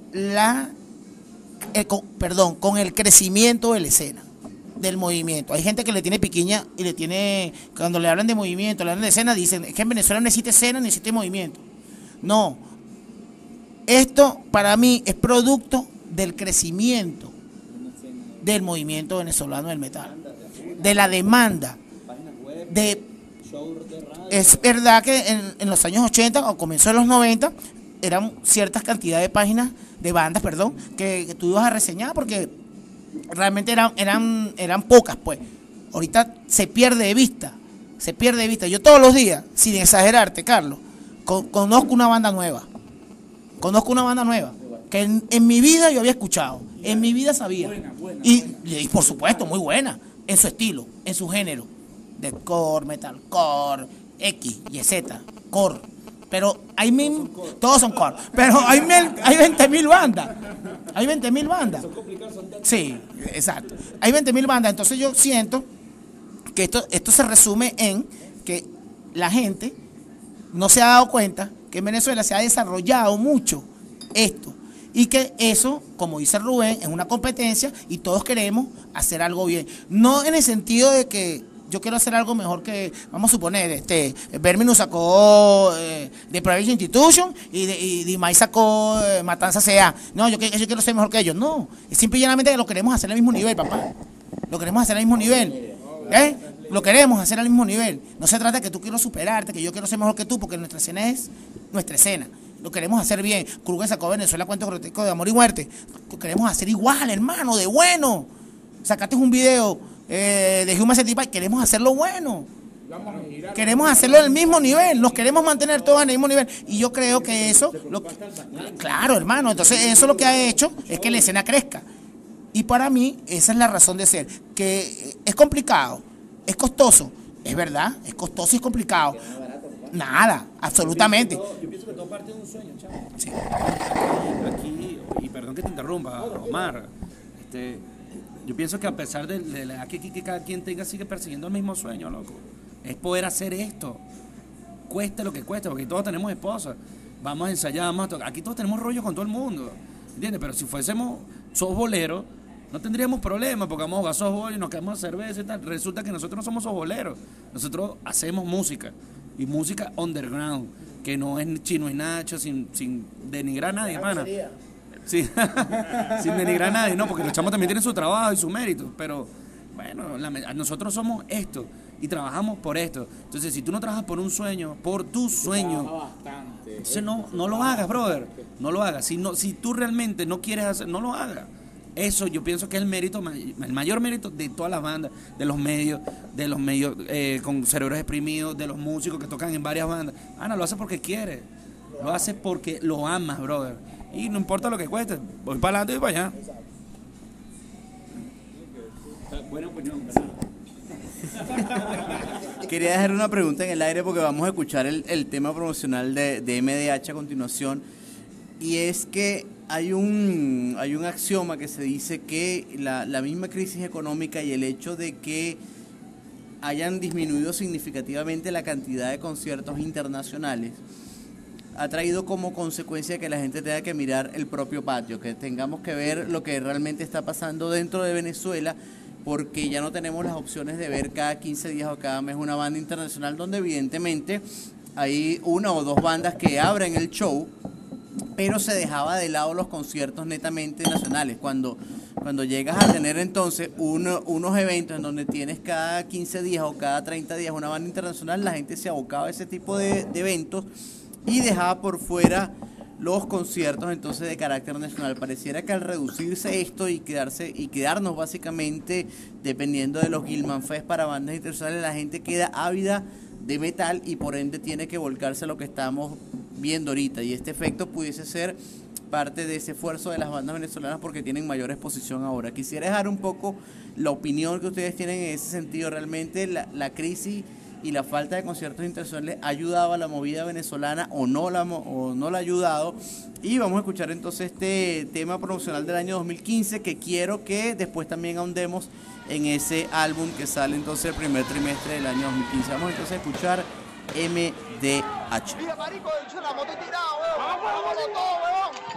con el crecimiento de la escena, del movimiento. Hay gente que le tiene piquiña y cuando le hablan de movimiento, le hablan de escena, dicen, es que en Venezuela no necesita escena, necesita movimiento. No, esto para mí es producto del crecimiento del movimiento venezolano del metal, de la demanda, es verdad que en los años 80 o comienzo de los 90 eran ciertas cantidades de páginas, de bandas, perdón, que tú ibas a reseñar porque realmente eran pocas, pues. Ahorita se pierde de vista. Yo todos los días, sin exagerarte, Carlos, conozco una banda nueva. Que en mi vida yo había escuchado, en mi vida sabía. Buena. Y por supuesto, muy buena, en su estilo, en su género. De core, metalcore, X, Y, Z, core. Pero todos son core. Pero hay 20.000 bandas. Sí, exacto. Hay 20.000 bandas. Entonces yo siento que esto se resume en que la gente no se ha dado cuenta que en Venezuela se ha desarrollado mucho esto. Y que eso, como dice Rubén, es una competencia y todos queremos hacer algo bien. No en el sentido de que yo quiero hacer algo mejor que, vamos a suponer, Verminus sacó The Private Institution y Dimay sacó Matanza C.A. No, yo quiero ser mejor que ellos. No, es simple y llanamente que lo queremos hacer al mismo nivel, papá. Lo queremos hacer al mismo nivel. Lo queremos hacer al mismo nivel. No se trata de que tú quieras superarte, que yo quiero ser mejor que tú, porque nuestra escena es nuestra escena. Lo queremos hacer bien. Kruger sacó Venezuela Cuentos Grotescos de Amor y Muerte. Lo queremos hacer igual, hermano, de bueno. Sacaste un video de Human Centipede, queremos hacerlo bueno. Queremos hacerlo al mismo nivel. Nos queremos mantener todos en el mismo nivel. Y yo creo que eso... Claro, hermano. Entonces eso lo que ha hecho es que la escena crezca. Y para mí esa es la razón de ser. Que es complicado, es costoso. Es verdad, es costoso y es complicado. Nada, absolutamente. Yo pienso que todo parte de un sueño, chaval. Sí. Aquí, y perdón que te interrumpa, Omar, yo pienso que a pesar de la edad que cada quien tenga, sigue persiguiendo el mismo sueño, loco. Es poder hacer esto, cueste lo que cueste, porque todos tenemos esposas. Vamos a ensayar, vamos a tocar. Aquí todos tenemos rollo con todo el mundo, ¿entiendes? Pero si fuésemos softboleros, no tendríamos problemas, porque vamos a jugar softball y nos quedamos cerveza y tal. Resulta que nosotros no somos softboleros, nosotros hacemos música. Y música underground, que no es Chino y Nacho, sin denigrar a nadie, hermana. Sí, sin denigrar a nadie, no, porque los chamos también tienen su trabajo y su mérito, pero bueno, nosotros somos esto y trabajamos por esto. Entonces, si tú no trabajas por un sueño, por tu sueño, entonces no lo hagas, brother, no lo hagas. Si tú realmente no quieres hacer, no lo hagas. Eso yo pienso que es el mayor mérito de todas las bandas, de los medios con Cerebros Exprimidos, de los músicos que tocan en varias bandas. Ana lo hace porque quiere. Lo haces porque lo amas, brother. Y no importa lo que cueste, voy para adelante y para allá. Buena opinión, ¿verdad? Quería dejar una pregunta en el aire porque vamos a escuchar el tema promocional de MDH a continuación. Y es que hay un axioma que se dice que la misma crisis económica y el hecho de que hayan disminuido significativamente la cantidad de conciertos internacionales ha traído como consecuencia que la gente tenga que mirar el propio patio, que tengamos que ver lo que realmente está pasando dentro de Venezuela, porque ya no tenemos las opciones de ver cada 15 días o cada mes una banda internacional, donde evidentemente hay una o dos bandas que abren el show, pero se dejaba de lado los conciertos netamente nacionales. Cuando llegas a tener entonces unos eventos en donde tienes cada 15 días o cada 30 días una banda internacional, la gente se abocaba a ese tipo de eventos y dejaba por fuera los conciertos entonces de carácter nacional. Pareciera que al reducirse esto y quedarnos básicamente dependiendo de los Gilman Fest para bandas internacionales, la gente queda ávida de metal y por ende tiene que volcarse a lo que estamos viendo ahorita, y este efecto pudiese ser parte de ese esfuerzo de las bandas venezolanas porque tienen mayor exposición ahora. Quisiera dejar un poco la opinión que ustedes tienen en ese sentido. ¿Realmente la crisis y la falta de conciertos internacionales ha ayudado a la movida venezolana o no la ha ayudado? Y vamos a escuchar entonces este tema promocional del año 2015, que quiero que después también ahondemos en ese álbum que sale entonces el primer trimestre del año 2015. Vamos entonces a escuchar MDH. Mira, marico, yo la moto tirado, weón. Vámonos todo, weón.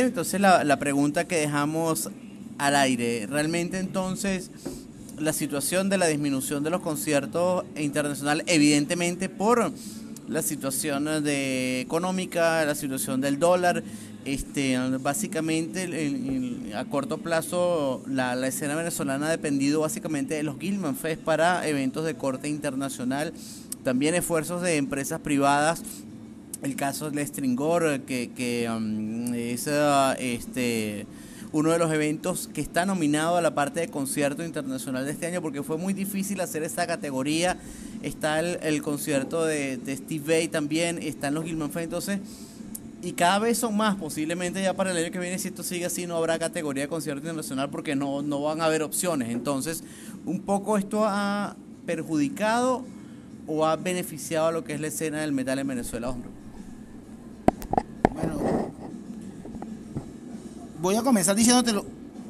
Bien, entonces la pregunta que dejamos al aire, realmente entonces la situación de la disminución de los conciertos internacionales, evidentemente por la situación económica, la situación del dólar, básicamente a corto plazo la escena venezolana ha dependido básicamente de los Gilman Fest para eventos de corte internacional, también esfuerzos de empresas privadas. El caso de Stringor, que es uno de los eventos que está nominado a la parte de concierto internacional de este año, porque fue muy difícil hacer esta categoría. Está el concierto de Steve Vai también, están los Gilman Fest, entonces, y cada vez son más. Posiblemente ya para el año que viene, si esto sigue así, no habrá categoría de concierto internacional porque no van a haber opciones. Entonces, un poco esto ha perjudicado o ha beneficiado a lo que es la escena del metal en Venezuela, hombre. Bueno, voy a comenzar diciéndotelo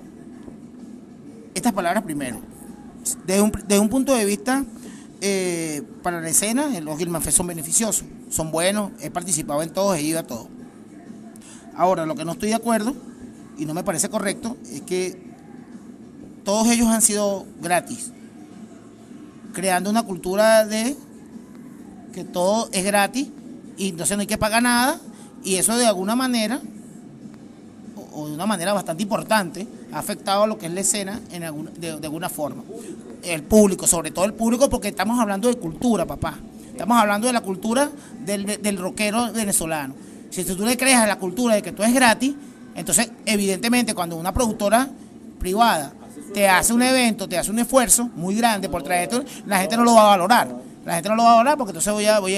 estas palabras primero. De un punto de vista, para la escena, los Gilman Fest son beneficiosos, son buenos, he participado en todos, he ido a todos. Ahora, lo que no estoy de acuerdo, y no me parece correcto, es que todos ellos han sido gratis, creando una cultura de que todo es gratis, y entonces no hay que pagar nada, y eso de alguna manera, o de una manera bastante importante, ha afectado a lo que es la escena de alguna forma. El público, sobre todo el público, porque estamos hablando de cultura, papá. Estamos hablando de la cultura del rockero venezolano. Si tú le crees a la cultura de que todo es gratis, entonces evidentemente cuando una productora privada te hace un evento, te hace un esfuerzo muy grande por traer esto, la gente no lo va a valorar. La gente no lo va a valorar porque entonces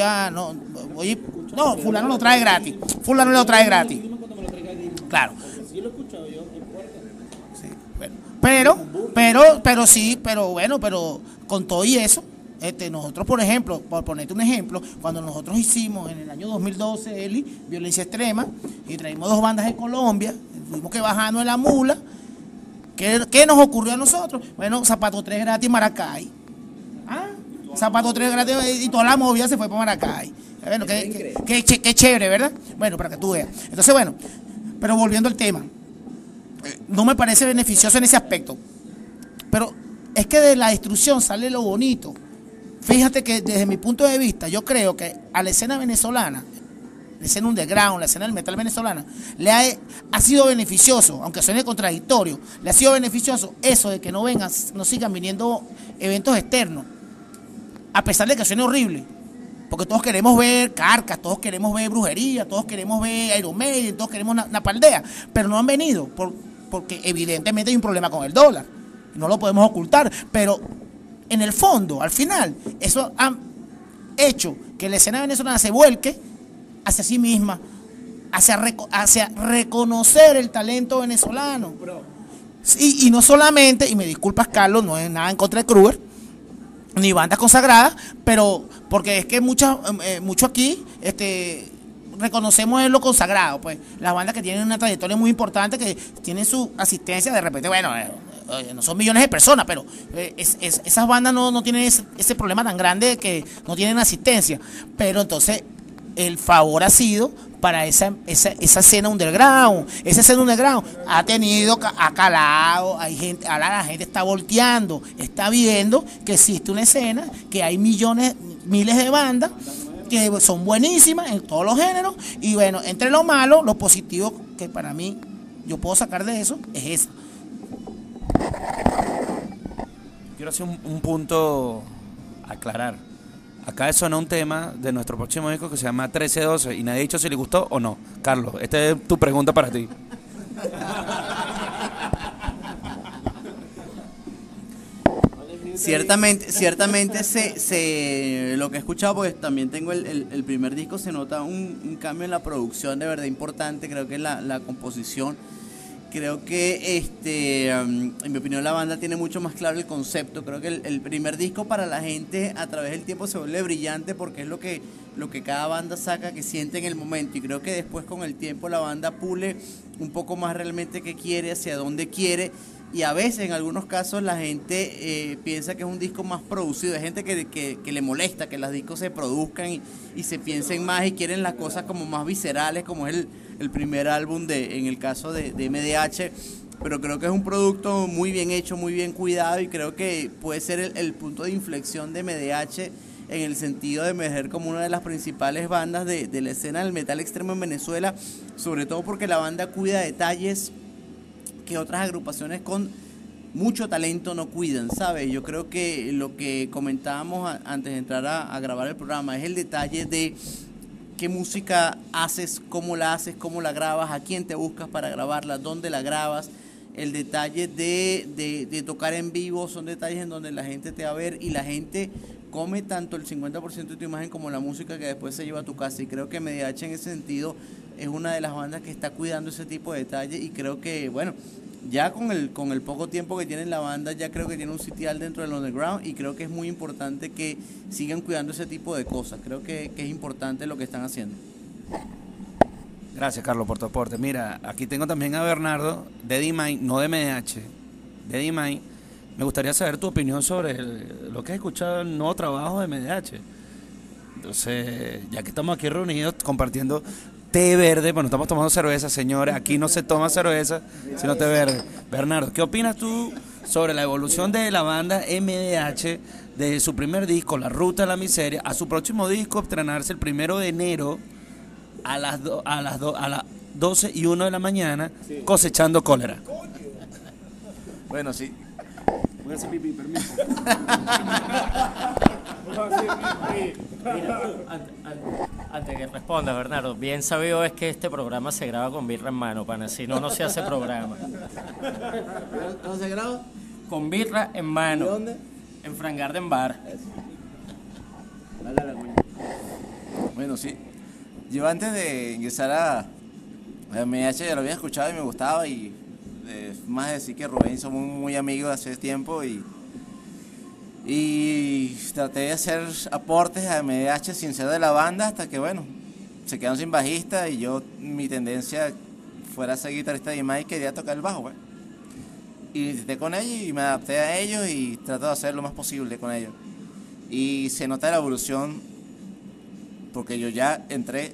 no, fulano lo trae gratis. Fulano lo trae gratis. Claro. Sí, bueno. Pero con todo y eso, nosotros, por ejemplo, por ponerte un ejemplo, cuando nosotros hicimos en el año 2012, Eli, Violencia Extrema, y traímos 2 bandas de Colombia, tuvimos que bajarnos en la mula. ¿Qué nos ocurrió a nosotros? Bueno, Zapato 3 gratis Maracay. Zapato 3 gratis y toda la movida se fue para Maracay. Bueno, qué chévere, ¿verdad? Bueno, para que tú veas. Entonces, bueno, pero volviendo al tema, no me parece beneficioso en ese aspecto. Pero es que de la destrucción sale lo bonito. Fíjate que desde mi punto de vista, yo creo que a la escena venezolana, la escena underground, la escena del metal venezolana, ha sido beneficioso, aunque suene contradictorio, le ha sido beneficioso eso de que no sigan viniendo eventos externos, a pesar de que suene horrible, porque todos queremos ver Carcas, todos queremos ver Brujería, todos queremos ver Iron Maiden, todos queremos Napaldea, pero no han venido, porque evidentemente hay un problema con el dólar, no lo podemos ocultar, pero en el fondo, al final, eso ha hecho que la escena venezolana se vuelque hacia sí misma, hacia reconocer el talento venezolano. Y no solamente, y me disculpas Carlos, no es nada en contra de Kruger, ni bandas consagradas, pero porque es que mucho aquí reconocemos lo consagrado, pues las bandas que tienen una trayectoria muy importante, que tienen su asistencia, de repente, bueno, no son millones de personas, pero esas bandas no tienen ese problema tan grande de que no tienen asistencia, pero entonces el favor ha sido para esa escena underground. Esa escena underground ha calado, hay gente, ahora la gente está volteando, está viendo que existe una escena, que hay miles de bandas que son buenísimas en todos los géneros, y bueno, entre lo malo, lo positivo que para mí yo puedo sacar de eso es eso. Quiero hacer un punto a aclarar. Acaba de sonar un tema de nuestro próximo disco que se llama 1312 y nadie ha dicho si le gustó o no. Carlos, esta es tu pregunta para ti. Ciertamente lo que he escuchado, pues también tengo el primer disco, se nota un cambio en la producción de verdad importante, creo que la composición. Creo que en mi opinión la banda tiene mucho más claro el concepto. Creo que el primer disco para la gente a través del tiempo se vuelve brillante porque es lo que cada banda saca, que siente en el momento, y creo que después con el tiempo la banda pule un poco más realmente qué quiere, hacia dónde quiere, y a veces en algunos casos la gente piensa que es un disco más producido. Hay gente que le molesta que los discos se produzcan y se piensen más y quieren las cosas como más viscerales, como es el primer álbum en el caso de MDH, pero creo que es un producto muy bien hecho, muy bien cuidado, y creo que puede ser el punto de inflexión de MDH en el sentido de emerger como una de las principales bandas de la escena del metal extremo en Venezuela, sobre todo porque la banda cuida detalles que otras agrupaciones con mucho talento no cuidan, ¿sabes? Yo creo que lo que comentábamos antes de entrar a grabar el programa es el detalle de qué música haces, cómo la grabas, a quién te buscas para grabarla, dónde la grabas. El detalle de tocar en vivo son detalles en donde la gente te va a ver y la gente come tanto el 50% de tu imagen como la música que después se lleva a tu casa, y creo que MDH en ese sentido es una de las bandas que está cuidando ese tipo de detalles, y creo que, bueno, ya con el poco tiempo que tiene la banda, ya creo que tiene un sitial dentro del underground, y creo que es muy importante que sigan cuidando ese tipo de cosas. Creo que es importante lo que están haciendo. Gracias, Carlos, por tu aporte. Mira, aquí tengo también a Bernardo, de D-Mine, no de MDH, de D-Mine. Me gustaría saber tu opinión sobre lo que has escuchado en el nuevo trabajo de MDH. Entonces, ya que estamos aquí reunidos compartiendo té verde, bueno, estamos tomando cerveza, señores, aquí no se toma cerveza, sino té verde. Bernardo, ¿qué opinas tú sobre la evolución de la banda MDH de su primer disco, La Ruta de la Miseria, a su próximo disco, estrenarse el 1 de enero a las 12:01 de la mañana, Cosechando Cólera? Bueno, sí. Voy a hacer pipí, permiso. Antes que responda, Bernardo, bien sabido es que este programa se graba con birra en mano, pana, si no, no se hace programa. ¿Dónde se graba? Con birra en mano. ¿Y dónde? En Frank Garden Bar. Bueno, sí. Yo antes de ingresar a MH ya lo había escuchado y me gustaba, y más decir que Rubén somos muy amigos hace tiempo, y traté de hacer aportes a MDH sin ser de la banda, hasta que bueno, se quedaron sin bajista, y mi tendencia fuera ser guitarrista de Mike, quería tocar el bajo, pues. Y intenté con ellos y me adapté a ellos y trato de hacer lo más posible con ellos. Y se nota la evolución, porque yo ya entré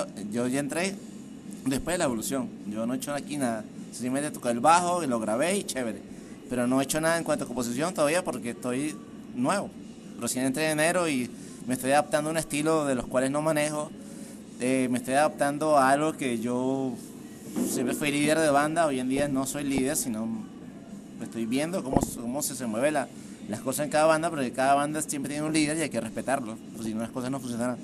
después de la evolución. Yo no he hecho aquí nada. Simplemente toqué el bajo y lo grabé y chévere. Pero no he hecho nada en cuanto a composición todavía, porque estoy nuevo. Recién entré en enero y me estoy adaptando a un estilo de los cuales no manejo. Me estoy adaptando a algo que yo siempre fui líder de banda. Hoy en día no soy líder, sino estoy viendo cómo se mueven las cosas en cada banda, porque cada banda siempre tiene un líder y hay que respetarlo, porque si no las cosas no funcionarán.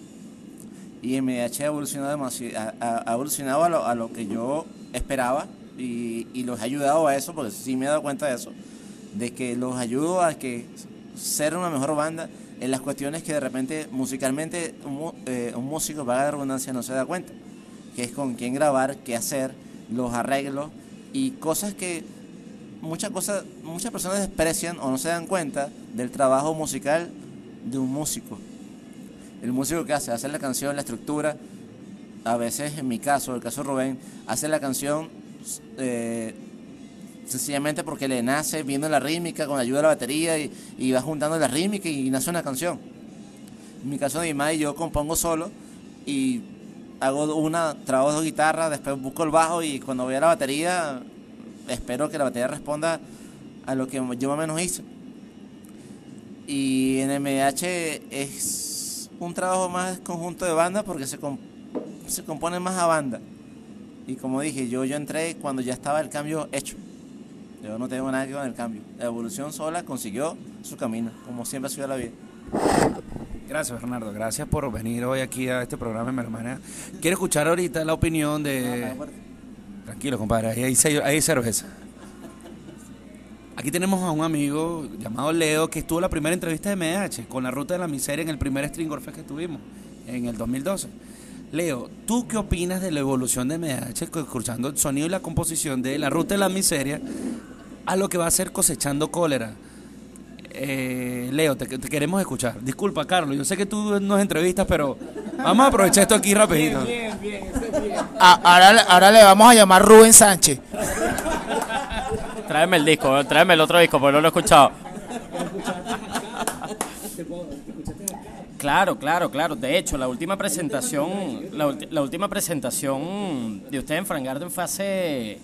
Y MDH ha evolucionado demasiado, ha evolucionado a lo que yo esperaba, y los he ayudado a eso, porque sí me he dado cuenta de eso, de que los ayudo a que ser una mejor banda en las cuestiones que de repente musicalmente un músico, para la redundancia, no se da cuenta, que es con quién grabar, qué hacer, los arreglos y cosas que muchas personas desprecian o no se dan cuenta del trabajo musical de un músico. El músico que hace la canción, la estructura, a veces, en mi caso, el caso de Rubén, hace la canción sencillamente porque le nace viendo la rítmica con la ayuda de la batería, y va juntando la rítmica y nace una canción. En mi caso de Imai, yo compongo solo y hago trabajo de guitarra, después busco el bajo, y cuando voy a la batería espero que la batería responda a lo que yo más o menos hice. Y en MDH es un trabajo más conjunto de banda, porque se compone más a banda. Y como dije, yo entré cuando ya estaba el cambio hecho. Yo no tengo nada que ver con el cambio. La evolución sola consiguió su camino, como siempre ha sido la vida. Gracias, Bernardo. Gracias por venir hoy aquí a este programa en Melomania. Quiero escuchar ahorita la opinión de... Tranquilo, compadre, ahí hay cerveza. Aquí tenemos a un amigo llamado Leo, que estuvo en la primera entrevista de MDH con La Ruta de la Miseria en el primer String Fest que tuvimos en el 2012. Leo, ¿tú qué opinas de la evolución de MDH, escuchando el sonido y la composición de La Ruta de la Miseria a lo que va a ser Cosechando Cólera? Leo, te queremos escuchar. Disculpa, Carlos, yo sé que tú nos entrevistas, pero vamos a aprovechar esto aquí rapidito. Bien. Ahora le vamos a llamar Rubén Sánchez. Tráeme el disco, tráeme el otro disco, porque no lo he escuchado. claro. De hecho, la última presentación de usted en Frank Garden fue hace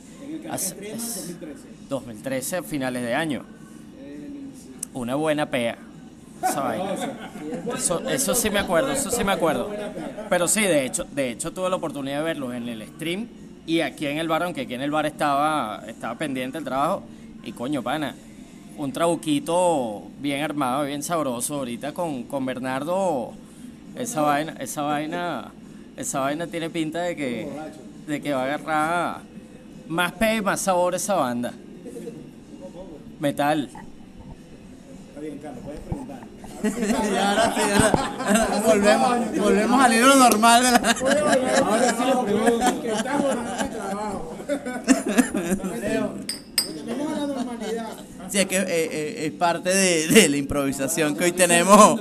2013, finales de año. Una buena pea. Esa vaina. Eso sí me acuerdo. Pero sí, de hecho tuve la oportunidad de verlos en el stream y aquí en el bar, aunque aquí en el bar estaba pendiente el trabajo. Y coño, pana, un trabuquito bien armado, bien sabroso. Ahorita con Bernardo, esa vaina tiene pinta de que va a agarrar más pe y más sabor esa banda. Metal. Está bien, Carlos, puedes preguntar. Y ahora volvemos al hilo normal de la... Ahora sí lo pregunto. Que estamos en el trabajo. Volvemos a la normalidad. Sí, es que es parte de la improvisación que hoy tenemos.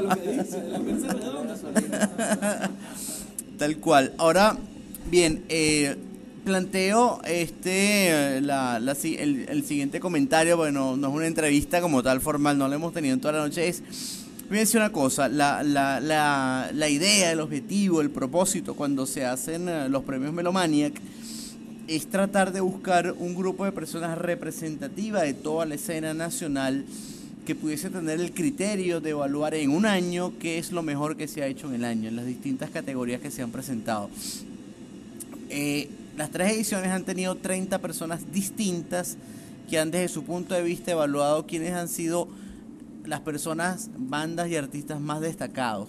Tal cual. Ahora, bien, planteo el siguiente comentario. Bueno, no es una entrevista como tal formal, no la hemos tenido en toda la noche. Fíjense una cosa, la idea, el objetivo, el propósito cuando se hacen los premios Melomaniac es tratar de buscar un grupo de personas representativas de toda la escena nacional que pudiese tener el criterio de evaluar en un año qué es lo mejor que se ha hecho en el año, en las distintas categorías que se han presentado. Las 3 ediciones han tenido 30 personas distintas que han desde su punto de vista evaluado quiénes han sido las personas, bandas y artistas más destacados.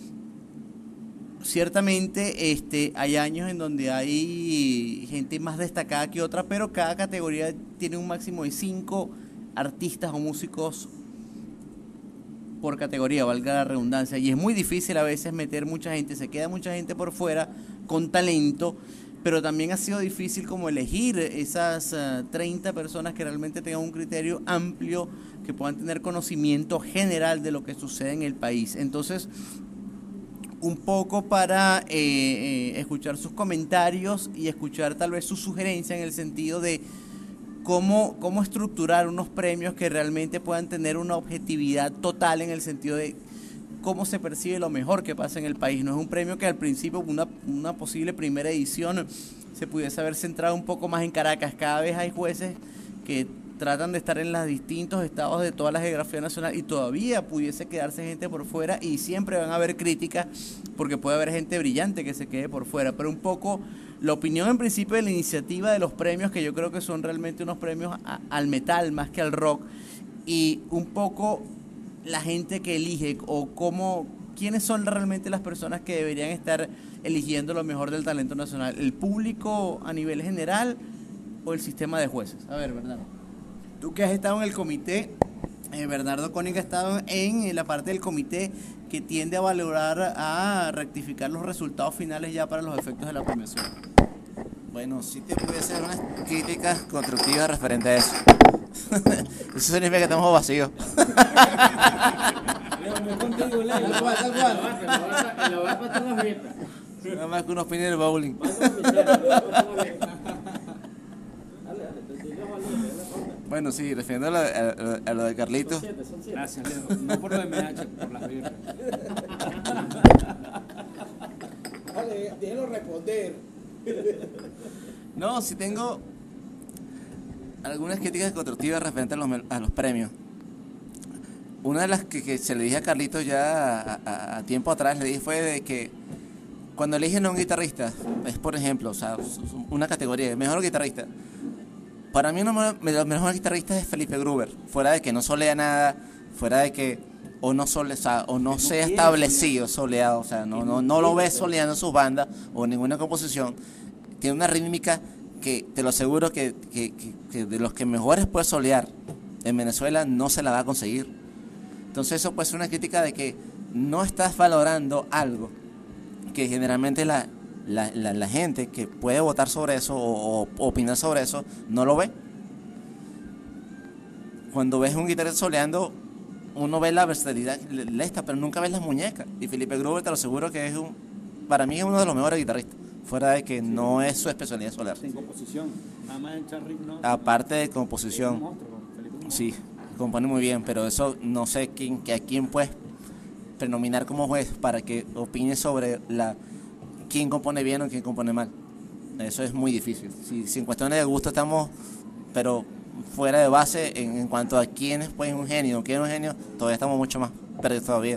Ciertamente hay años en donde hay gente más destacada que otra, pero cada categoría tiene un máximo de 5 artistas o músicos por categoría, valga la redundancia, y es muy difícil a veces meter mucha gente, se queda mucha gente por fuera con talento, pero también ha sido difícil como elegir esas 30 personas que realmente tengan un criterio amplio, que puedan tener conocimiento general de lo que sucede en el país. Entonces, un poco para escuchar sus comentarios y escuchar tal vez sus sugerencias en el sentido de cómo estructurar unos premios que realmente puedan tener una objetividad total en el sentido de cómo se percibe lo mejor que pasa en el país. No es un premio que al principio, una posible primera edición, se pudiese haber centrado un poco más en Caracas. Cada vez hay jueces que tratan de estar en los distintos estados de toda la geografía nacional y todavía pudiese quedarse gente por fuera y siempre van a haber críticas porque puede haber gente brillante que se quede por fuera, pero un poco la opinión en principio de la iniciativa de los premios, que yo creo que son realmente unos premios al metal más que al rock, y un poco la gente que elige o quiénes son realmente las personas que deberían estar eligiendo lo mejor del talento nacional, el público a nivel general o el sistema de jueces. A ver, Bernardo, tú que has estado en el comité, Bernardo Koenig ha estado en la parte del comité que tiende a valorar, a rectificar los resultados finales ya para los efectos de la premiación. Bueno, sí te puede hacer unas críticas constructivas referente a eso. Eso significa que estamos vacíos. Nada más que unos pines de bowling. Bueno, sí, refiriendo a lo de Carlitos. Gracias, Leo. No por lo de MH, por las birras. Vale, déjelo responder. No, sí tengo algunas críticas constructivas referente a los premios. Una de las que se le dije a Carlitos ya a tiempo atrás, le dije fue de que cuando eligen a un guitarrista, es por ejemplo, o sea, una categoría, mejor guitarrista. Para mí uno de los mejores guitarristas es Felipe Gruber, fuera de que no solea nada, fuera de que o no sea establecido soleado, o sea, no lo ves soleando en sus bandas o en ninguna composición. Tiene una rítmica que te lo aseguro que de los que mejores puede solear en Venezuela no se la va a conseguir. Entonces eso puede ser una crítica de que no estás valorando algo que generalmente la gente que puede votar sobre eso o opinar sobre eso no lo ve. Cuando ves un guitarrista soleando, uno ve la versatilidad pero nunca ves las muñecas. Y Felipe Gruber te lo aseguro que para mí es uno de los mejores guitarristas, fuera de que no es su especialidad solear. En composición, nada más en charri, no. Aparte de composición, sí, compone muy bien, pero eso no sé a quién pues prenominar como juez para que opine sobre quién compone bien o quién compone mal. Eso es muy difícil. Si en cuestiones de gusto estamos, pero fuera de base en cuanto a quién es pues un genio, quién es un genio, todavía estamos mucho más perdidos todavía.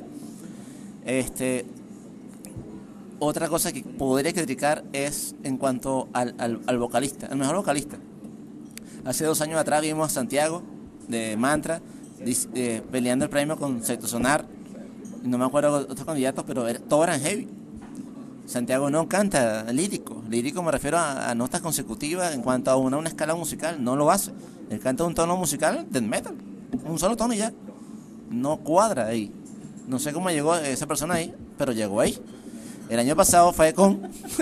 Otra cosa que podría criticar es en cuanto al vocalista, el mejor vocalista. Hace 2 años atrás vimos a Santiago de Mantra peleando el premio con Sector Sonar. No me acuerdo de otros candidatos, pero todos eran heavy. Santiago no canta lírico. Lírico me refiero a notas consecutivas en cuanto a una escala musical. No lo hace. Él canta un tono musical death metal. Un solo tono y ya. No cuadra ahí. No sé cómo llegó esa persona ahí, pero llegó ahí. El año pasado fue con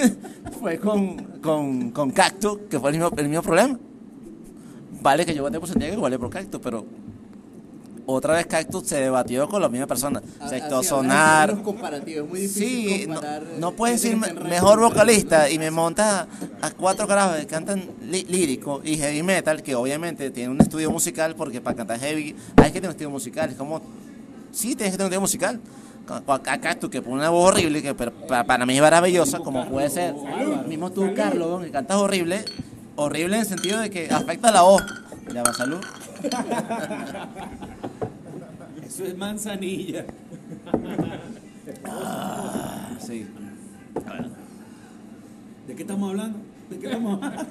Cactus, que fue el mismo problema. Vale que yo voté por Santiago y vale por Cactus, pero otra vez Cactus se debatió con la misma persona. Sector Sonar. Es muy difícil Sí, comparar, no puedes decir mejor vocalista y me montas a 4 carajos que cantan lírico y heavy metal, que obviamente tienen un estudio musical, porque para cantar heavy hay que tener un estudio musical. Es como, sí, tienes que tener un estudio musical. A Cactus, que pone una voz horrible, que para mí es maravillosa, como puede ser. Mismo tú, Carlos, que cantas horrible en el sentido de que afecta la voz. Ya va, salud. Eso es manzanilla. Sí. ¿De qué estamos hablando? ¿De qué estamos hablando?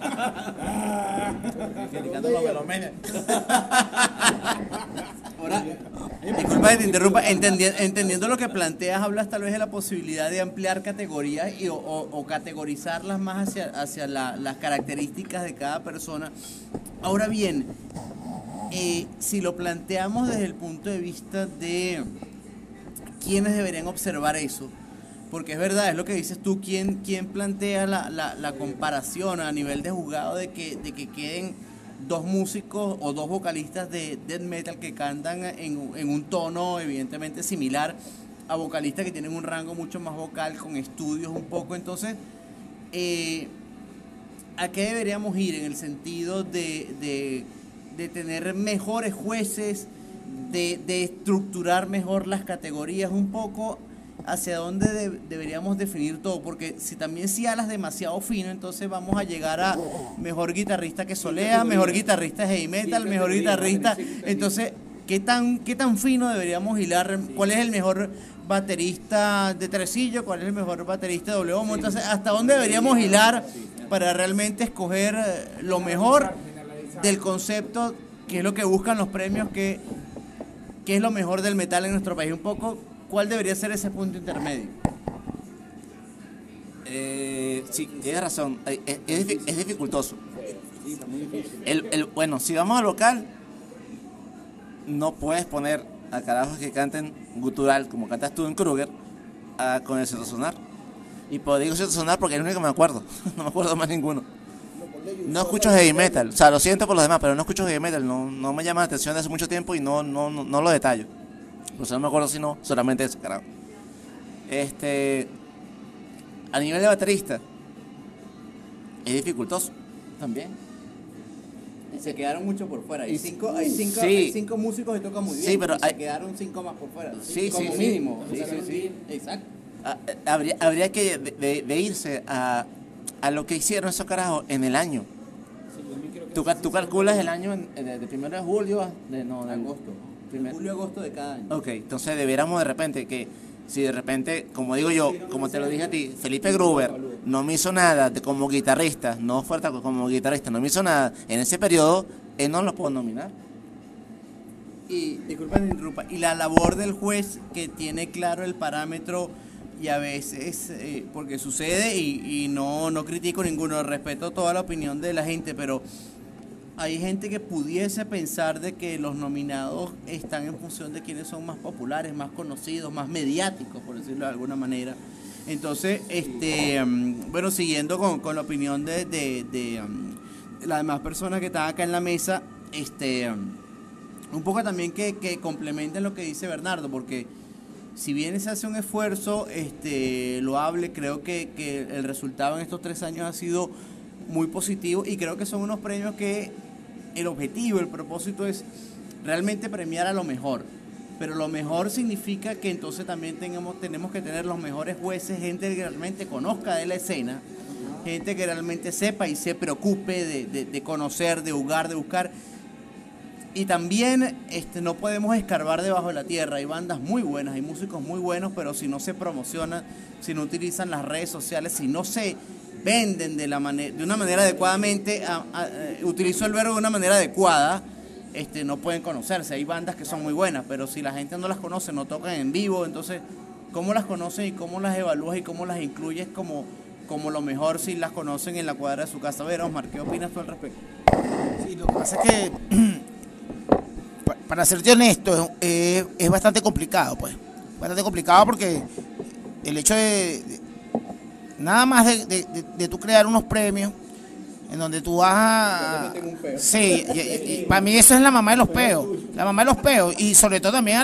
Ahora, disculpa que te interrumpa, entendiendo lo que planteas, hablas tal vez de la posibilidad de ampliar categorías o categorizarlas más hacia las características de cada persona. Ahora bien, si lo planteamos desde el punto de vista de quiénes deberían observar eso, porque es verdad, es lo que dices tú, ¿quién plantea la comparación a nivel de juzgado de que queden 2 músicos o 2 vocalistas de death metal que cantan en un tono evidentemente similar a vocalistas que tienen un rango mucho más vocal, con estudios un poco? Entonces, ¿a qué deberíamos ir en el sentido de tener mejores jueces, de estructurar mejor las categorías un poco? ¿Hacia dónde deberíamos definir todo? Porque si alas demasiado fino, entonces vamos a llegar a mejor guitarrista que solea, mejor guitarrista heavy metal, mejor guitarrista. Entonces, ¿qué tan fino deberíamos hilar? ¿Cuál es el mejor baterista de tresillo? ¿Cuál es el mejor baterista de doble bombo? Entonces, ¿hasta dónde deberíamos hilar para realmente escoger lo mejor del concepto, que es lo que buscan los premios, que es lo mejor del metal en nuestro país? Un poco, ¿cuál debería ser ese punto intermedio? Sí, tienes razón. Es dificultoso. Bueno, si vamos al local, no puedes poner a carajos que canten gutural, como cantas tú en Kruger, con el Sector Sonar. Y pues digo Sector Sonar porque es el único que me acuerdo. No me acuerdo más ninguno. No escucho heavy metal. O sea, lo siento por los demás, pero no escucho heavy metal. No me llama la atención de hace mucho tiempo y no lo detallo. Pues no me acuerdo si no, solamente eso, carajo. A nivel de baterista, es dificultoso también. Se quedaron mucho por fuera. Hay cinco músicos que tocan muy bien. Sí, pero se quedaron 5 más por fuera. Sí, como sí, mínimo. Sí. Exacto. Habría que de irse a lo que hicieron esos carajos en el año. Tú calculas el año de 1 de julio a agosto. Julio-agosto de cada año. Ok, entonces deberíamos de repente si de repente, como digo yo, como te lo dije a ti, Felipe Gruber no me hizo nada como guitarrista, no oferta como guitarrista, no me hizo nada en ese periodo, él no lo puedo nominar. Y, disculpa que interrumpa, y la labor del juez, que tiene claro el parámetro, y a veces, porque sucede, y no critico ninguno, respeto toda la opinión de la gente, pero hay gente que pudiese pensar de que los nominados están en función de quienes son más populares, más conocidos, más mediáticos, por decirlo de alguna manera. Entonces, bueno, siguiendo con la opinión de las demás personas que están acá en la mesa, un poco también que complementen lo que dice Bernardo, porque si bien se hace un esfuerzo loable, creo que el resultado en estos 3 años ha sido muy positivo, y creo que son unos premios que el objetivo, el propósito es realmente premiar a lo mejor. pero lo mejor significa que entonces también tenemos que tener los mejores jueces, gente que realmente conozca de la escena, gente que realmente sepa y se preocupe de conocer, de jugar, de buscar. Y también no podemos escarbar debajo de la tierra. Hay bandas muy buenas, hay músicos muy buenos, pero si no se promocionan, si no utilizan las redes sociales, si no se venden de una manera adecuadamente, utilizo el verbo de una manera adecuada, no pueden conocerse. Hay bandas que son muy buenas, pero si la gente no las conoce, no tocan en vivo, entonces, ¿cómo las conocen y cómo las evalúas y cómo las incluyes como lo mejor si las conocen en la cuadra de su casa? A ver, Osmar, ¿qué opinas tú al respecto? Sí, lo que pasa es que, para serte honesto, es bastante complicado, pues. Bastante complicado porque el hecho nada más de tú crear unos premios en donde tú vas a... Sí, y para mí eso es la mamá de los peos. La mamá de los peos. Y sobre todo también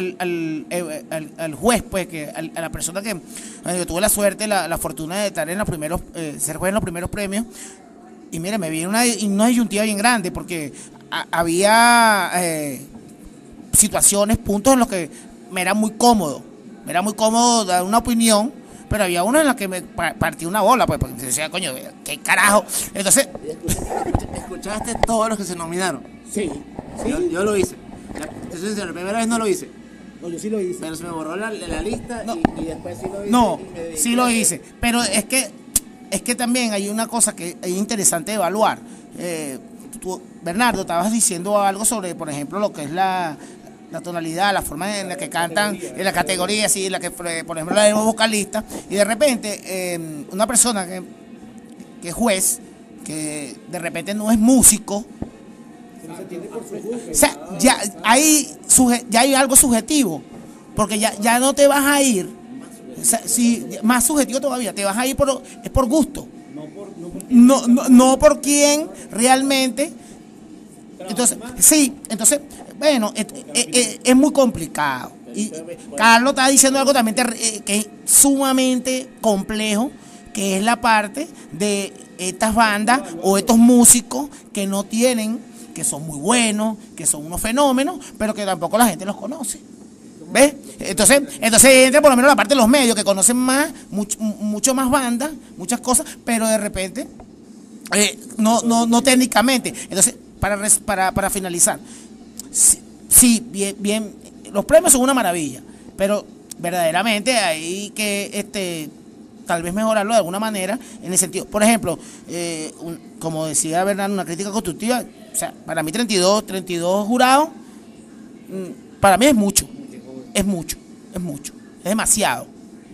al juez, pues, a la persona que yo tuve la suerte, la fortuna de estar en los primeros, ser juez en los primeros premios. Y mire, me vi una disyuntiva bien grande porque había situaciones, puntos en los que me era muy cómodo dar una opinión, pero había uno en la que me partí una bola, pues, porque decía, coño, qué carajo. Entonces, ¿escuchaste todos los que se nominaron? Sí. Yo lo hice. La primera vez no lo hice. No, yo sí lo hice. Pero se me borró la lista no. y después sí lo hice. No, sí lo hice. Pero es que también hay una cosa que es interesante evaluar. Tú, Bernardo, estabas diciendo algo sobre, por ejemplo, lo que es la tonalidad, la forma en la que cantan, en la categoría, así, en la que, por ejemplo, la de vocalista, y de repente una persona que es juez, que de repente no es músico, o sea, ya hay algo subjetivo, porque ya no te vas a ir, o sea, si, más subjetivo todavía, te vas a ir es por gusto, no por quién realmente. Entonces, bueno, es muy complicado. Y Carlos está diciendo algo también que es sumamente complejo, que es la parte de estas bandas o estos músicos que no tienen, que son muy buenos, que son unos fenómenos, pero que tampoco la gente los conoce. ¿Ves? Entonces entra por lo menos la parte de los medios, que conocen más, mucho más bandas, muchas cosas, pero de repente, no técnicamente. Entonces, para finalizar, sí, bien, los premios son una maravilla, pero verdaderamente hay que tal vez mejorarlo de alguna manera, en el sentido, por ejemplo, como decía Bernardo, una crítica constructiva. O sea, para mí 32 jurados, para mí es demasiado.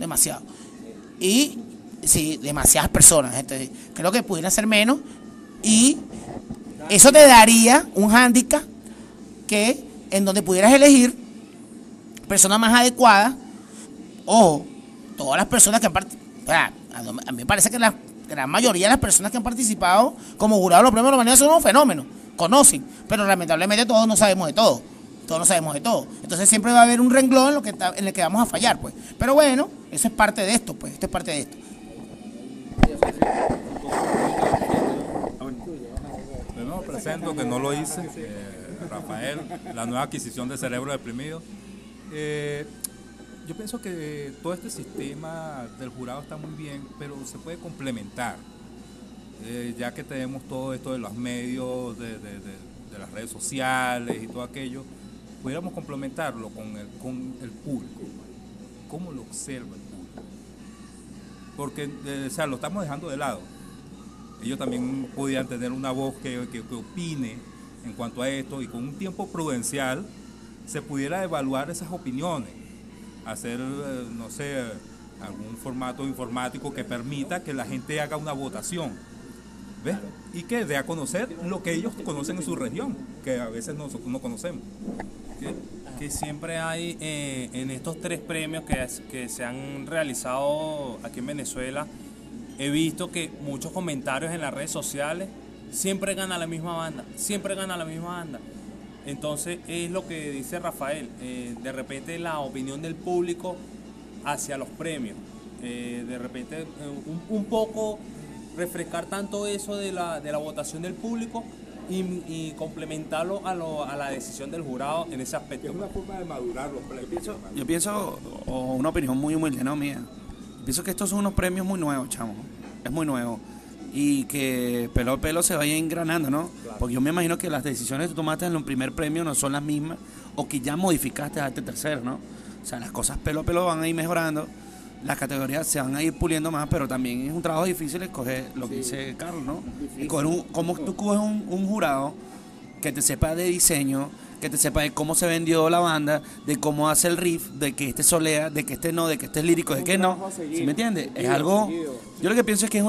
Y sí, demasiadas personas. Entonces, creo que pudieran ser menos, y eso te daría un hándicap en donde pudieras elegir personas más adecuadas. Ojo, todas las personas que han participado, a mí me parece que la gran mayoría de las personas que han participado como jurados de los premios de la humanidad son unos fenómenos, conocen, pero lamentablemente todos no sabemos de todo. Entonces siempre va a haber un renglón en el que vamos a fallar, pues. Pero bueno, eso es parte de esto, pues. Esto es parte de esto. De nuevo presento, que no lo hice, Rafael, la nueva adquisición de Cerebro Deprimido. Yo pienso que todo este sistema del jurado está muy bien, pero se puede complementar, ya que tenemos todo esto de los medios, de las redes sociales y todo aquello. Pudiéramos complementarlo con el público. ¿Cómo lo observa el público? Porque lo estamos dejando de lado. Ellos también podían tener una voz que opine en cuanto a esto, y con un tiempo prudencial se pudiera evaluar esas opiniones, hacer, no sé, algún formato informático que permita que la gente haga una votación, ¿ves? Y que dé a conocer lo que ellos conocen en su región, que a veces nosotros no conocemos. Que siempre hay en estos 3 premios que se han realizado aquí en Venezuela, he visto que muchos comentarios en las redes sociales, siempre gana la misma banda. Entonces es lo que dice Rafael, de repente la opinión del público hacia los premios, de repente un poco refrescar tanto eso de la votación del público y complementarlo a la decisión del jurado en ese aspecto. Es una forma de madurar los premios. Yo pienso, o una opinión muy humilde, no mía, pienso que estos son unos premios muy nuevos, chamo. Es muy nuevo. Y que pelo a pelo se vaya engranando, ¿no? Claro. Porque yo me imagino que las decisiones que tú tomaste en el primer premio no son las mismas, o que ya modificaste a este tercero, ¿no? O sea, las cosas pelo a pelo van a ir mejorando, las categorías se van a ir puliendo más, pero también es un trabajo difícil escoger lo que dice Carlos, ¿no? ¿Cómo tú coges un jurado que te sepa de diseño, que te sepa de cómo se vendió la banda, de cómo hace el riff, de que este solea, de que este no, de que este es lírico, de que no? ¿Sí me entiendes? Es algo... Yo lo que pienso es que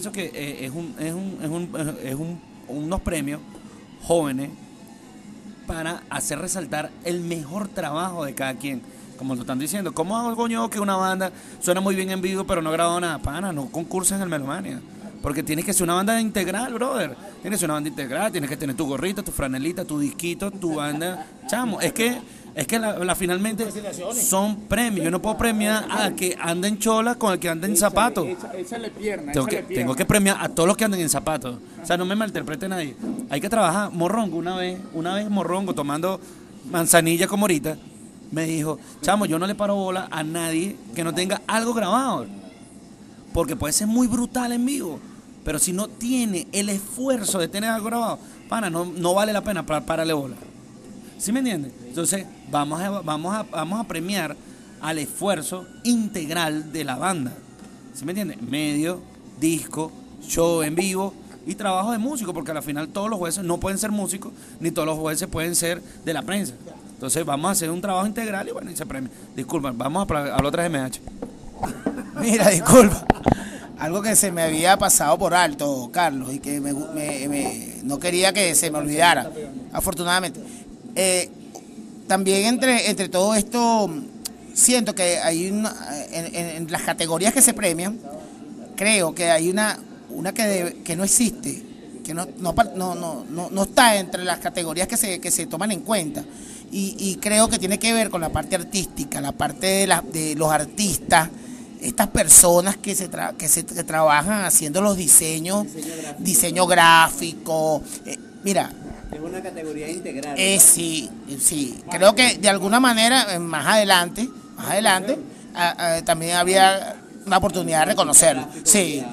es unos premios jóvenes para hacer resaltar el mejor trabajo de cada quien. Como lo están diciendo, ¿cómo hago coño que una banda suena muy bien en vivo pero no ha grabado nada? Pana, no concursa en el Melomania. Porque tienes que ser una banda integral, brother. Tienes que ser una banda integral, tienes que tener tu gorrita, tu franelita, tu disquito, tu banda. Chamo, es que finalmente son premios. Yo no puedo premiar a que anda en chola con el que anda en zapatos. Tengo que premiar a todos los que andan en zapatos. O sea, no me malinterprete nadie. Hay que trabajar. Morrongo, una vez Morrongo tomando manzanilla como ahorita, me dijo, chamo, yo no le paro bola a nadie que no tenga algo grabado. Porque puede ser muy brutal en vivo, pero si no tiene el esfuerzo de tener algo grabado, pana, no vale la pena pararle bola. ¿Sí me entiendes? Entonces, vamos a premiar al esfuerzo integral de la banda. ¿Sí me entiendes? Medio, disco, show en vivo y trabajo de músico, porque al final todos los jueces no pueden ser músicos, ni todos los jueces pueden ser de la prensa. Entonces, vamos a hacer un trabajo integral y bueno, y se premia. Disculpa, vamos a hablar otra MH. Mira, disculpa. Algo que se me había pasado por alto, Carlos, y que no quería que se me olvidara, afortunadamente. También entre todo esto, siento que hay en las categorías que se premian, creo que hay una que no existe, que no está entre las categorías que se toman en cuenta. Y creo que tiene que ver con la parte artística, la parte de los artistas, estas personas que trabajan haciendo los diseños, diseño gráfico. Mira. Es una categoría integral. Sí. Creo que de alguna manera, más adelante, también habría una oportunidad de reconocerlo. Sí.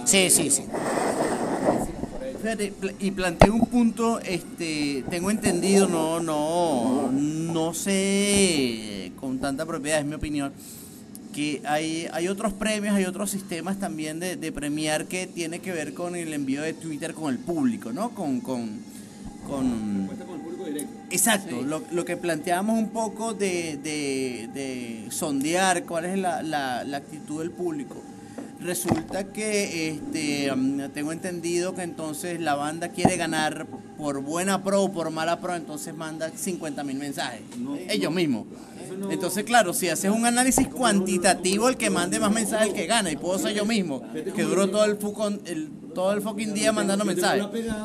Fíjate, y planteo un punto, tengo entendido, no sé con tanta propiedad, es mi opinión, que hay otros premios, hay otros sistemas también de premiar que tiene que ver con el envío de Twitter con el público, ¿no? Con el público directo. Exacto, sí. Lo que planteamos un poco de sondear cuál es la actitud del público. Resulta que tengo entendido que entonces la banda quiere ganar por buena pro o por mala pro, entonces manda 50.000 mensajes, ellos mismos. Entonces, claro, si haces un análisis cuantitativo, el que mande más mensajes es el que gana, y puedo ser yo mismo, que duró todo el fucking día mandando mensajes.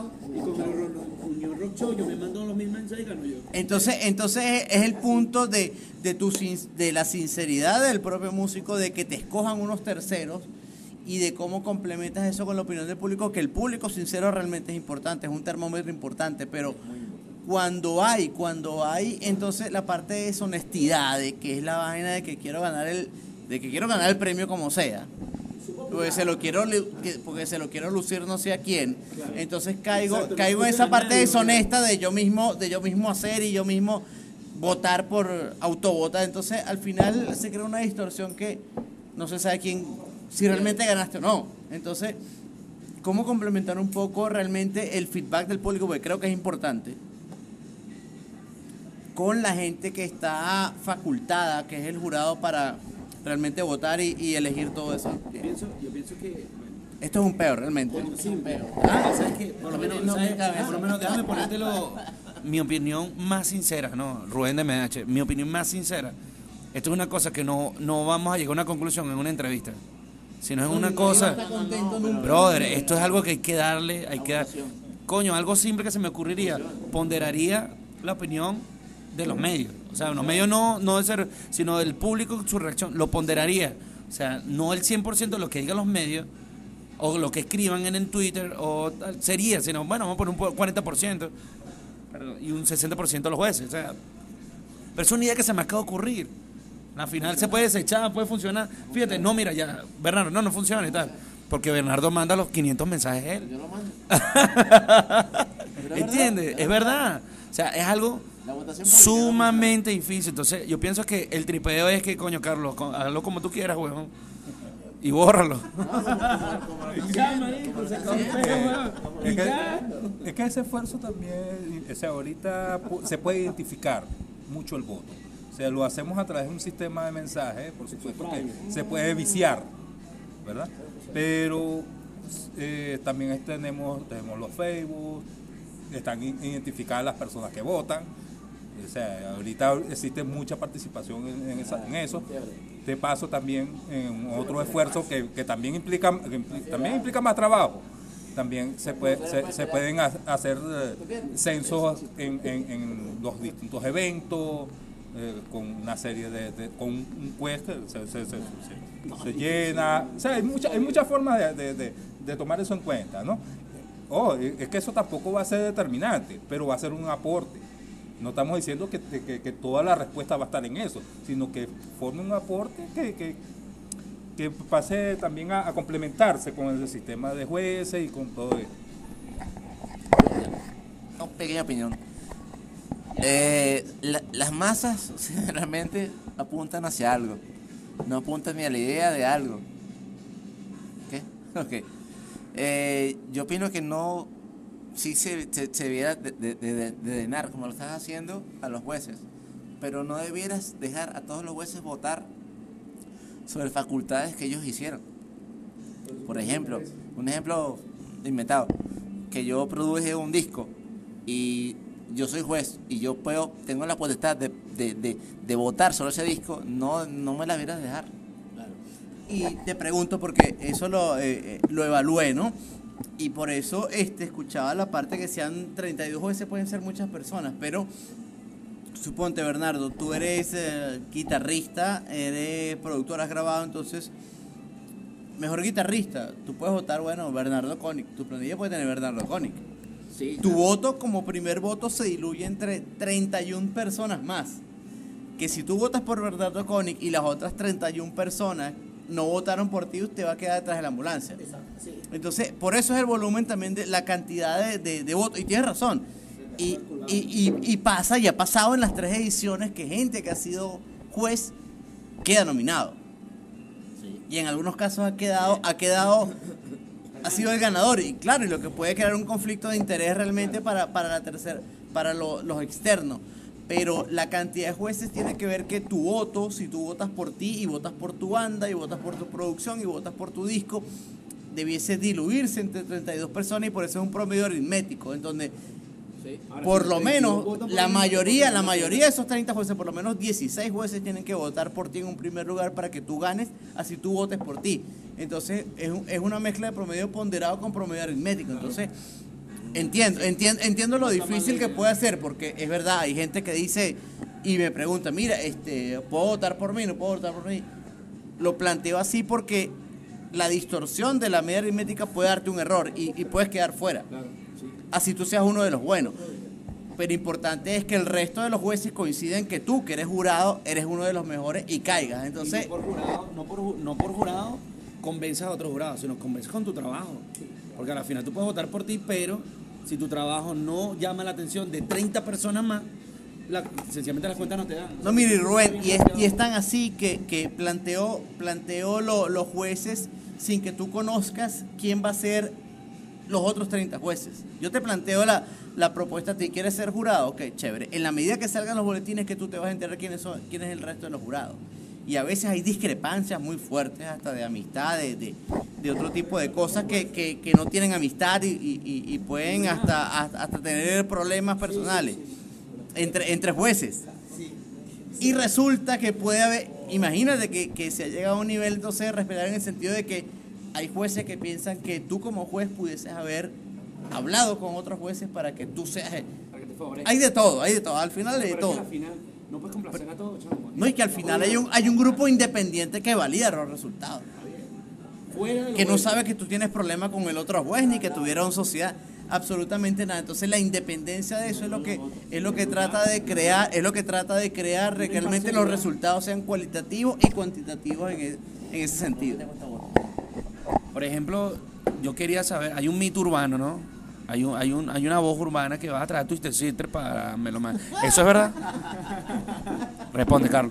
Yo me mando los mismos mensajes y gano yo. Entonces es el punto de la sinceridad del propio músico, de que te escojan unos terceros y de cómo complementas eso con la opinión del público, que el público sincero realmente es importante, es un termómetro importante, pero cuando hay entonces la parte de deshonestidad, de que es la vaina de que quiero ganar el premio como sea, porque se lo quiero lucir no sé a quién, entonces caigo en esa parte deshonesta de yo mismo hacer y yo mismo votar por autovotar. Entonces al final se crea una distorsión que no se sabe si realmente ganaste o no. Entonces, ¿cómo complementar un poco realmente el feedback del público? Porque creo que es importante, con la gente que está facultada, que es el jurado, para realmente votar y elegir todo eso. Yo pienso que esto es un peo realmente. Sí, un peo. ¿Sabes qué? Por lo menos déjame ponértelo mi opinión más sincera, ¿no? Rubén de MH, mi opinión más sincera. Esto es una cosa que no vamos a llegar a una conclusión en una entrevista. Si no es una cosa, brother, esto es algo que hay que darle, coño, algo simple que se me ocurriría, ponderaría la opinión de los medios, o sea, los medios no de ser, sino del público, su reacción, lo ponderaría, o sea, no el 100% de lo que digan los medios, o lo que escriban en el Twitter, o tal, sería, sino, bueno, vamos a poner un 40% y un 60% los jueces. O sea, pero es una idea que se me acaba de ocurrir. La final se puede desechar, puede funcionar. Fíjate, no, mira, ya, Bernardo, no funciona y tal. Porque Bernardo manda los 500 mensajes él. Yo lo mando. ¿Entiendes? Es verdad. O sea, es algo sumamente difícil. Entonces, yo pienso que el tripeo es que, coño, Carlos, hazlo como tú quieras, huevón. Y bórralo. Es que ese esfuerzo también, o sea, ahorita se puede identificar mucho el voto. O sea, lo hacemos a través de un sistema de mensajes, por supuesto que se puede viciar, ¿verdad? Pero también tenemos los Facebook, están identificadas las personas que votan. O sea, ahorita existe mucha participación en eso. De paso también en otro esfuerzo que también implica más trabajo. También se pueden hacer censos en los distintos eventos, con una serie con un juez que se llena. O sea, hay muchas formas de tomar eso en cuenta, ¿no? Es que eso tampoco va a ser determinante, pero va a ser un aporte. No estamos diciendo que toda la respuesta va a estar en eso, sino que forme un aporte que pase también a complementarse con el sistema de jueces y con todo eso. Una pequeña opinión. Las masas realmente apuntan hacia algo, no apuntan ni a la idea de algo. ¿Qué? Ok. Yo opino que no, sí se debiera de denar, como lo estás haciendo, a los jueces, pero no debieras dejar a todos los jueces votar sobre facultades que ellos hicieron. Por ejemplo, un ejemplo inventado, que yo produje un disco y yo soy juez y yo tengo la potestad de votar sobre ese disco, no me la debieras dejar. Y te pregunto porque eso lo evalué, ¿no? Y por eso escuchaba la parte que sean 32 jueces, pueden ser muchas personas, pero suponte, Bernardo, tú eres guitarrista, eres productor, has grabado, entonces mejor guitarrista, tú puedes votar, bueno, Bernardo Koenig, tu planilla puede tener Bernardo Koenig. Sí, tu voto como primer voto se diluye entre 31 personas más. Que si tú votas por Bernardo Koenig y las otras 31 personas no votaron por ti, usted va a quedar detrás de la ambulancia. Exacto, sí. Entonces, por eso es el volumen también de la cantidad de votos. Y tienes razón. Y pasa, y ha pasado en las 3 ediciones que gente que ha sido juez queda nominado. Sí. Y en algunos casos ha sido el ganador. Y claro, y lo que puede crear un conflicto de interés realmente para los externos. Pero la cantidad de jueces tiene que ver que tu voto, si tú votas por ti y votas por tu banda y votas por tu producción y votas por tu disco, debiese diluirse entre 32 personas, y por eso es un promedio aritmético, en donde por lo menos la mayoría de esos 30 jueces, por lo menos 16 jueces tienen que votar por ti en un primer lugar para que tú ganes, así tú votes por ti. Entonces es una mezcla de promedio ponderado con promedio aritmético. Entonces entiendo lo difícil que puede ser, porque es verdad, hay gente que dice y me pregunta, mira, ¿puedo votar por mí? ¿No puedo votar por mí? Lo planteo así porque la distorsión de la media aritmética puede darte un error y puedes quedar fuera. Claro, sí. Así tú seas uno de los buenos. Pero importante es que el resto de los jueces coinciden que tú, que eres jurado, eres uno de los mejores y caigas. Entonces, y no por jurado convences a otros jurados, sino convences con tu trabajo. Porque al final tú puedes votar por ti, pero si tu trabajo no llama la atención de 30 personas más, sencillamente las cuentas no te dan. No, mire, Rubén, y es tan así que planteó los jueces sin que tú conozcas quién va a ser los otros 30 jueces. Yo te planteo la propuesta a ti. ¿Quieres ser jurado? Ok, chévere. En la medida que salgan los boletines, que tú te vas a enterar quién es el resto de los jurados. Y a veces hay discrepancias muy fuertes, hasta de amistad, de otro tipo de cosas que no tienen amistad y pueden hasta tener problemas personales entre jueces. Y resulta que puede haber, imagínate que se ha llegado a un nivel, entonces, de respetar, en el sentido de que hay jueces que piensan que tú como juez pudieses haber hablado con otros jueces para que tú seas... Para que te favorezca. Hay de todo, al final hay de todo. No puedes complacer a todos, chamo. No, y que al final hay un grupo independiente que valida los resultados. que no sabe que tú tienes problemas con el otro juez ni que tuvieron sociedad, absolutamente nada. Entonces la independencia de eso es lo que trata de crear, que realmente los resultados sean cualitativos y cuantitativos en ese sentido. Por ejemplo, yo quería saber, hay un mito urbano, ¿no? Hay una voz urbana que va a traer Twisted Sister para Melomania. ¿Eso es verdad? Responde, Carlos.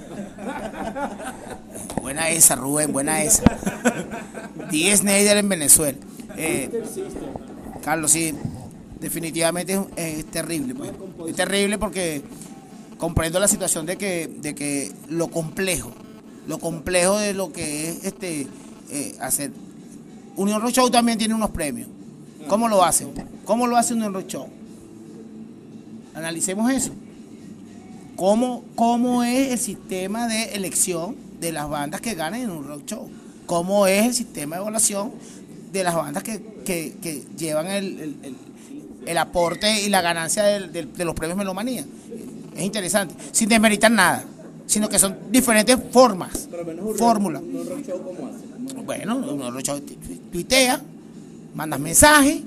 Buena esa, Rubén, buena esa. Dee Snider en Venezuela. Carlos, sí, definitivamente es terrible. Pues. Es terrible porque comprendo la situación de que lo complejo de lo que es hacer. Unión Rock Show también tiene unos premios. ¿Cómo lo hacen? ¿Cómo lo hace Unión Rock Show? Analicemos eso. ¿Cómo es el sistema de elección de las bandas que ganan en un rock show? ¿Cómo es el sistema de evaluación de las bandas que llevan el aporte y la ganancia de los premios Melomanía? Es interesante, sin desmeritar nada, sino que son diferentes fórmulas. Bueno, un rock show tuitea, mandas mensajes,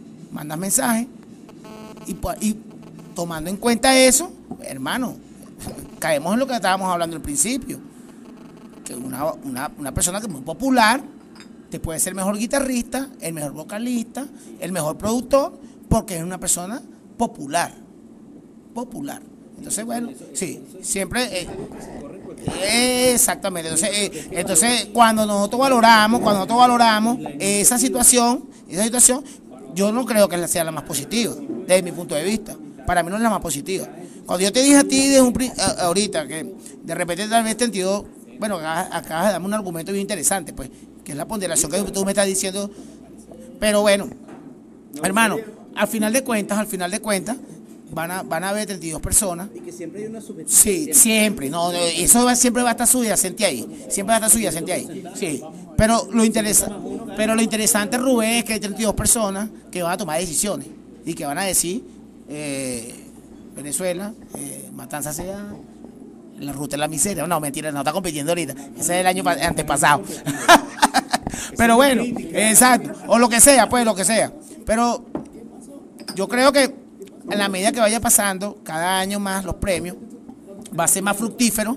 y tomando en cuenta eso, hermano, caemos en lo que estábamos hablando al principio, que una persona que es muy popular te puede ser el mejor guitarrista, el mejor vocalista, el mejor productor, porque es una persona popular. Entonces, bueno, sí, siempre exactamente. Entonces, cuando nosotros valoramos esa situación, yo no creo que sea la más positiva, desde mi punto de vista. Para mí no es la más positiva. Cuando yo te dije a ti ahorita que de repente tal vez 32, bueno, acabas de darme un argumento bien interesante, pues, que es la ponderación que tú me estás diciendo. Pero bueno, hermano, al final de cuentas, van a haber 32 personas. Y que siempre hay una subjetividad. Sí, siempre. No, eso siempre va a estar subyacente ahí. Sí. Pero lo interesante, Rubén, es que hay 32 personas que van a tomar decisiones y que van a decir, Venezuela, matanza sea la ruta de la miseria. No, mentira, no está compitiendo ahorita. Ese es el año antepasado. Pero bueno, exacto. O lo que sea, pues, lo que sea. Pero yo creo que en la medida que vaya pasando cada año más los premios, va a ser más fructífero.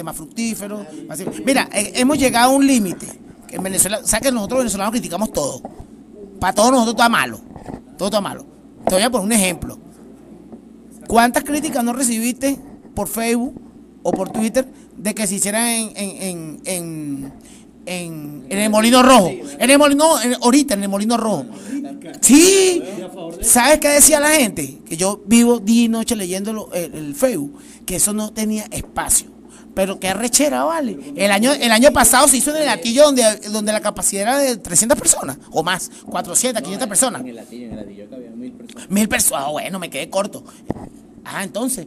Mira, hemos llegado a un límite. En Venezuela, ¿sabes que nosotros venezolanos criticamos todo? Para todos nosotros todo está malo. Te voy a poner un ejemplo. ¿Cuántas críticas no recibiste por Facebook o por Twitter de que se hicieran en el Molino Rojo? Ahorita en el Molino Rojo. Sí. ¿Sabes qué decía la gente? Que yo vivo día y noche leyendo el Facebook, que eso no tenía espacio. Pero qué arrechera, vale. El año pasado se hizo en el Latillo donde la capacidad era de 300 personas o más, 400, 500 personas. En el Latillo cabía 1000 personas. 1000 personas, bueno, me quedé corto. Entonces,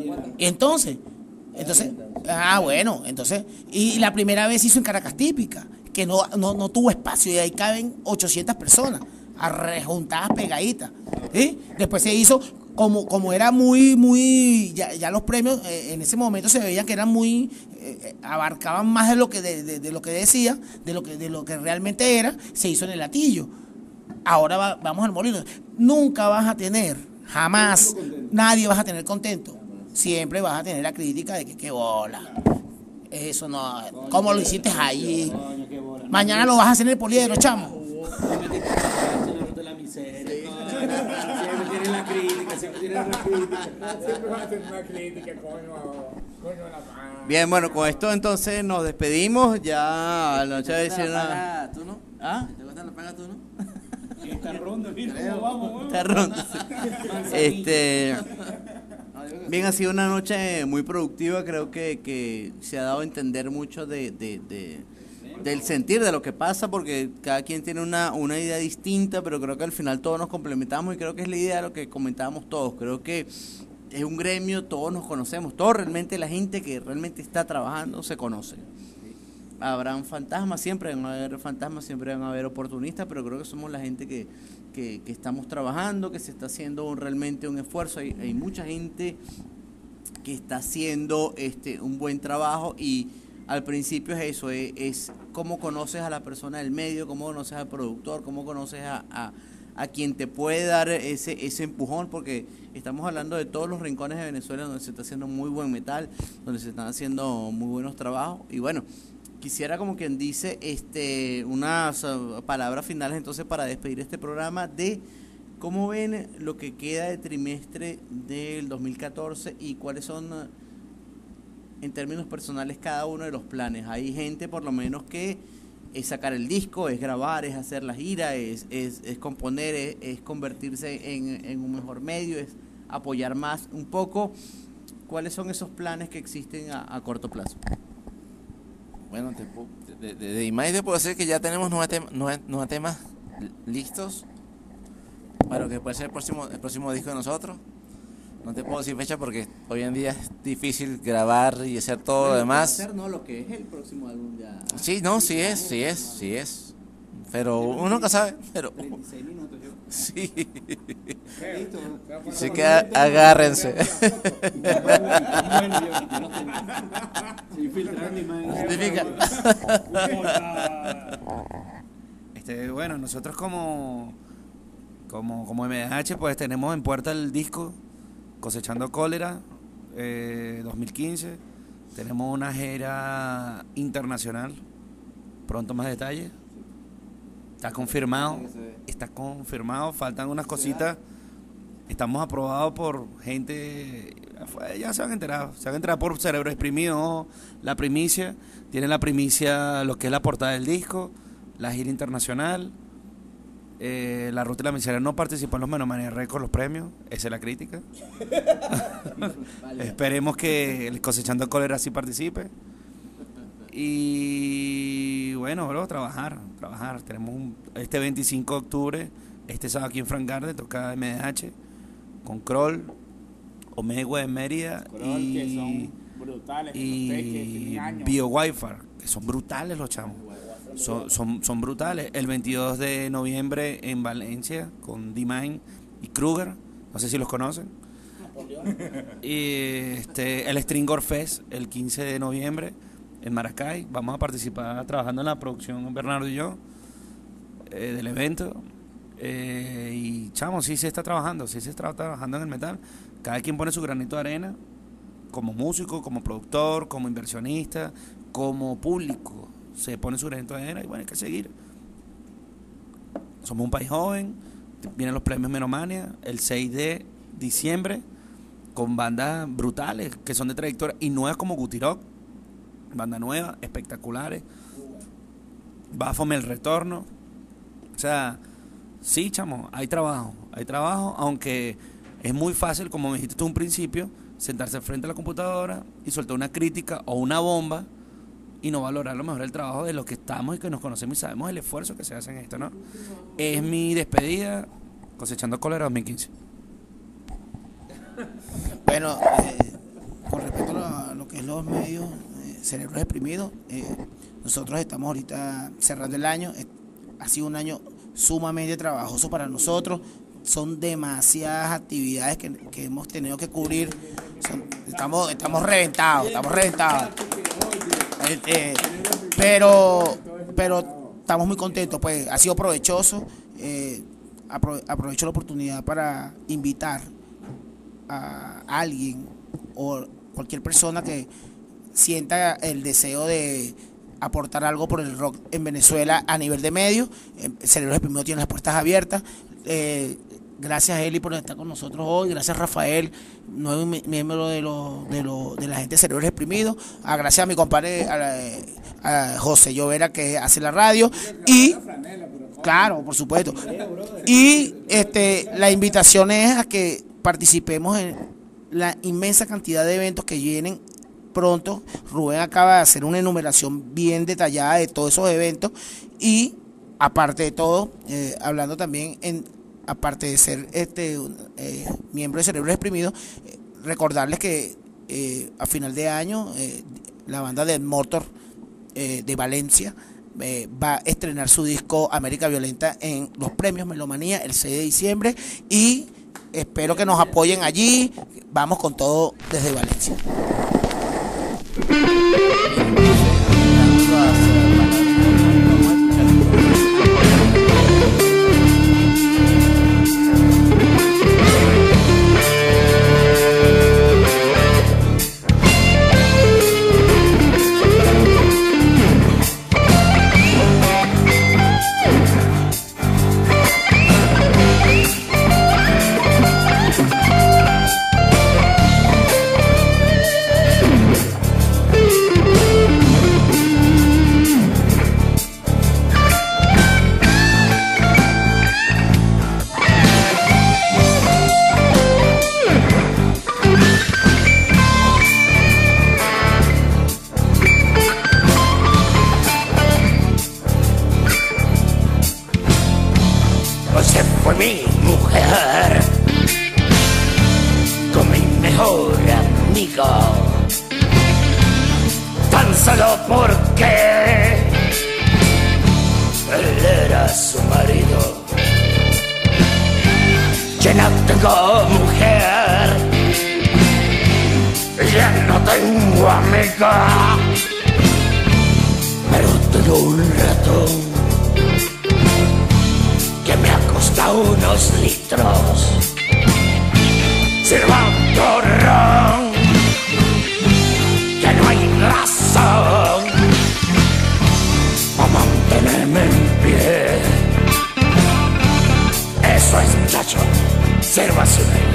y la primera vez se hizo en Caracas Típica, que no tuvo espacio y ahí caben 800 personas, arrejuntadas, pegaditas. ¿Sí? Después se hizo, como era muy, ya los premios en ese momento se veían que eran muy, abarcaban más de lo que decía, de lo que realmente era, se hizo en el Latillo. Ahora vamos al Molino. Nunca vas a tener, jamás, nadie vas a tener contento. Siempre vas a tener la crítica de que qué bola. Eso no, ¿cómo lo hiciste allí? Mañana lo vas a hacer en el Poliedro, chamo. Bien, bueno, con esto entonces nos despedimos. Ya a la noche de decir nada. ¿Tú no? ¿Ah? ¿Te gusta la paga tú, no? Está ronda, mira cómo vamos. Está ronda. Bien, ha sido una noche muy productiva. Creo que se ha dado a entender mucho del sentir de lo que pasa, porque cada quien tiene una idea distinta, pero creo que al final todos nos complementamos y creo que es la idea de lo que comentábamos todos. Creo que es un gremio, todos nos conocemos, todos realmente, la gente que realmente está trabajando se conoce. Habrán fantasmas, siempre van a haber fantasmas, siempre van a haber oportunistas, pero creo que somos la gente que estamos trabajando, que se está haciendo realmente un esfuerzo. Hay mucha gente que está haciendo un buen trabajo y al principio es eso, es cómo conoces a la persona del medio, cómo conoces al productor, cómo conoces a quien te puede dar ese empujón, porque estamos hablando de todos los rincones de Venezuela donde se está haciendo muy buen metal, donde se están haciendo muy buenos trabajos. Y bueno, quisiera, como quien dice, unas palabras finales entonces para despedir este programa, de cómo ven lo que queda de trimestre del 2014 y cuáles son, en términos personales, cada uno de los planes. Hay gente por lo menos que es sacar el disco, es grabar, es hacer la gira, es componer, es convertirse en un mejor medio, es apoyar más un poco. ¿Cuáles son esos planes que existen a corto plazo? Bueno, de imagen te puedo decir que ya tenemos nuevos temas listos para lo que puede ser el próximo disco de nosotros. No te puedo decir fecha porque hoy en día es difícil grabar y hacer todo lo demás. Hacer, no, lo que es el próximo álbum ya. Sí, no, sí es. Pero uno nunca sabe. Pero 36 minutos yo. sí. Así que agárrense. Bueno, nosotros como MDH pues tenemos en puerta el disco Cosechando Cólera 2015. Tenemos una gira internacional, pronto más detalles. Está confirmado, faltan unas cositas. Estamos aprobados por gente, ya se han enterado por Cerebro Exprimido, ¿no? La primicia, tienen la primicia lo que es la portada del disco, la gira internacional. La Ruta y la Miseria no participó en los Melomania Records, los premios, esa es la crítica. Esperemos que el Cosechando Cólera sí participe. Y bueno, bro, trabajar. Tenemos este 25 de octubre, este sábado aquí en Frank Garden, toca MDH, con Kroll, Omegua de Mérida y BioWiFi, que son brutales los chamos. Son brutales. El 22 de noviembre en Valencia con D-Mine y Kruger, no sé si los conocen. Y el Stringor Fest el 15 de noviembre en Maracay. Vamos a participar trabajando en la producción Bernardo y yo del evento. Y chamo, sí se está trabajando en el metal. Cada quien pone su granito de arena, como músico, como productor, como inversionista, como público. Se pone su granito de arena y bueno, hay que seguir. Somos un país joven, vienen los premios Melomania el 6 de diciembre con bandas brutales que son de trayectoria y nuevas como Guti Rock, banda nueva, espectaculares. Baphomet el retorno. O sea, sí, chamo, hay trabajo, aunque es muy fácil, como me dijiste tú en un principio, sentarse frente a la computadora y soltar una crítica o una bomba y no valorar lo mejor el trabajo de los que estamos y que nos conocemos y sabemos el esfuerzo que se hace en esto, ¿no? Es mi despedida, Cosechando Cólera 2015. Bueno, con respecto a lo que es los medios, Cerebros Exprimidos, nosotros estamos ahorita cerrando el año. Ha sido un año sumamente trabajoso para nosotros. Son demasiadas actividades que hemos tenido que cubrir. Estamos reventados. Pero estamos muy contentos, pues ha sido provechoso. Aprovecho la oportunidad para invitar a alguien o cualquier persona que sienta el deseo de aportar algo por el rock en Venezuela a nivel de medios. Cerebros Exprimidos tiene las puertas abiertas. Gracias Eli por estar con nosotros hoy, gracias Rafael, nuevo miembro de la gente de Cerebros Exprimidos, gracias a mi compadre a José Llovera que hace la radio y claro, por supuesto, y la invitación es a que participemos en la inmensa cantidad de eventos que vienen pronto. Rubén acaba de hacer una enumeración bien detallada de todos esos eventos y aparte de todo, hablando también aparte de ser miembro de Cerebros Exprimidos, recordarles que a final de año la banda de Mortor de Valencia va a estrenar su disco América Violenta en los premios Melomanía el 6 de diciembre y espero que nos apoyen allí. Vamos con todo desde Valencia. amigo, tan solo porque él era su marido. Ya no tengo mujer, ya no tengo amiga, pero tengo un ratón que me ha costado unos litros. Sirva otro ron, que no hay razón para mantenerme en pie. Eso es, muchacho, sírvaseme.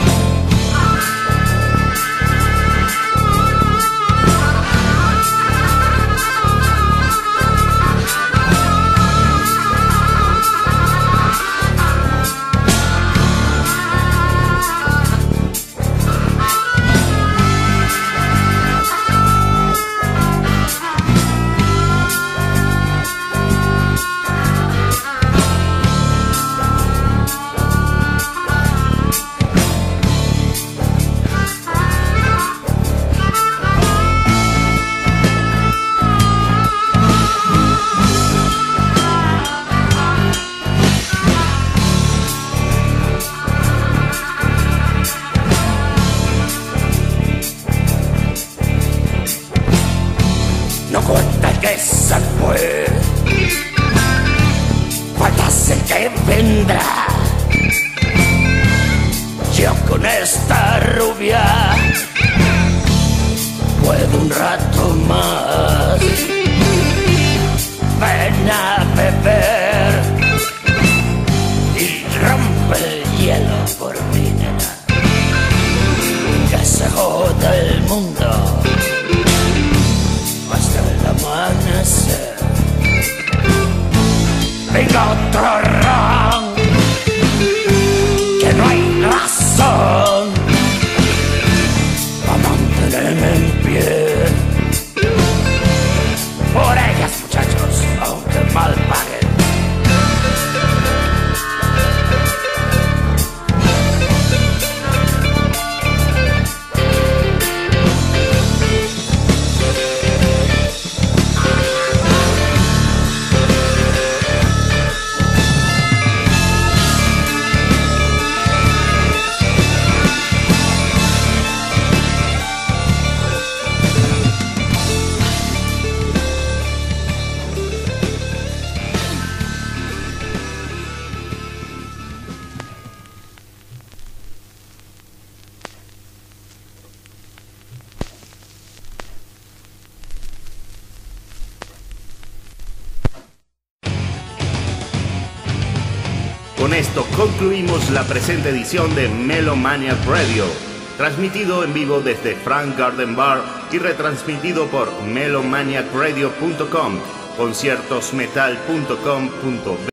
No cuenta el que se fue, faltas el que vendrá. Yo con esta rubia puedo un rato más. Ven a beber y rompe el hielo por mi nena. Que se joda el mundo hasta el amanecer. Venga otro ron, que no hay razón para mantenerme en pie. Por ellas, muchachos, aunque mal paguen. Con esto concluimos la presente edición de Melomaniac Radio, transmitido en vivo desde Frank Garden Bar y retransmitido por melomaniacradio.com, conciertosmetal.com.be.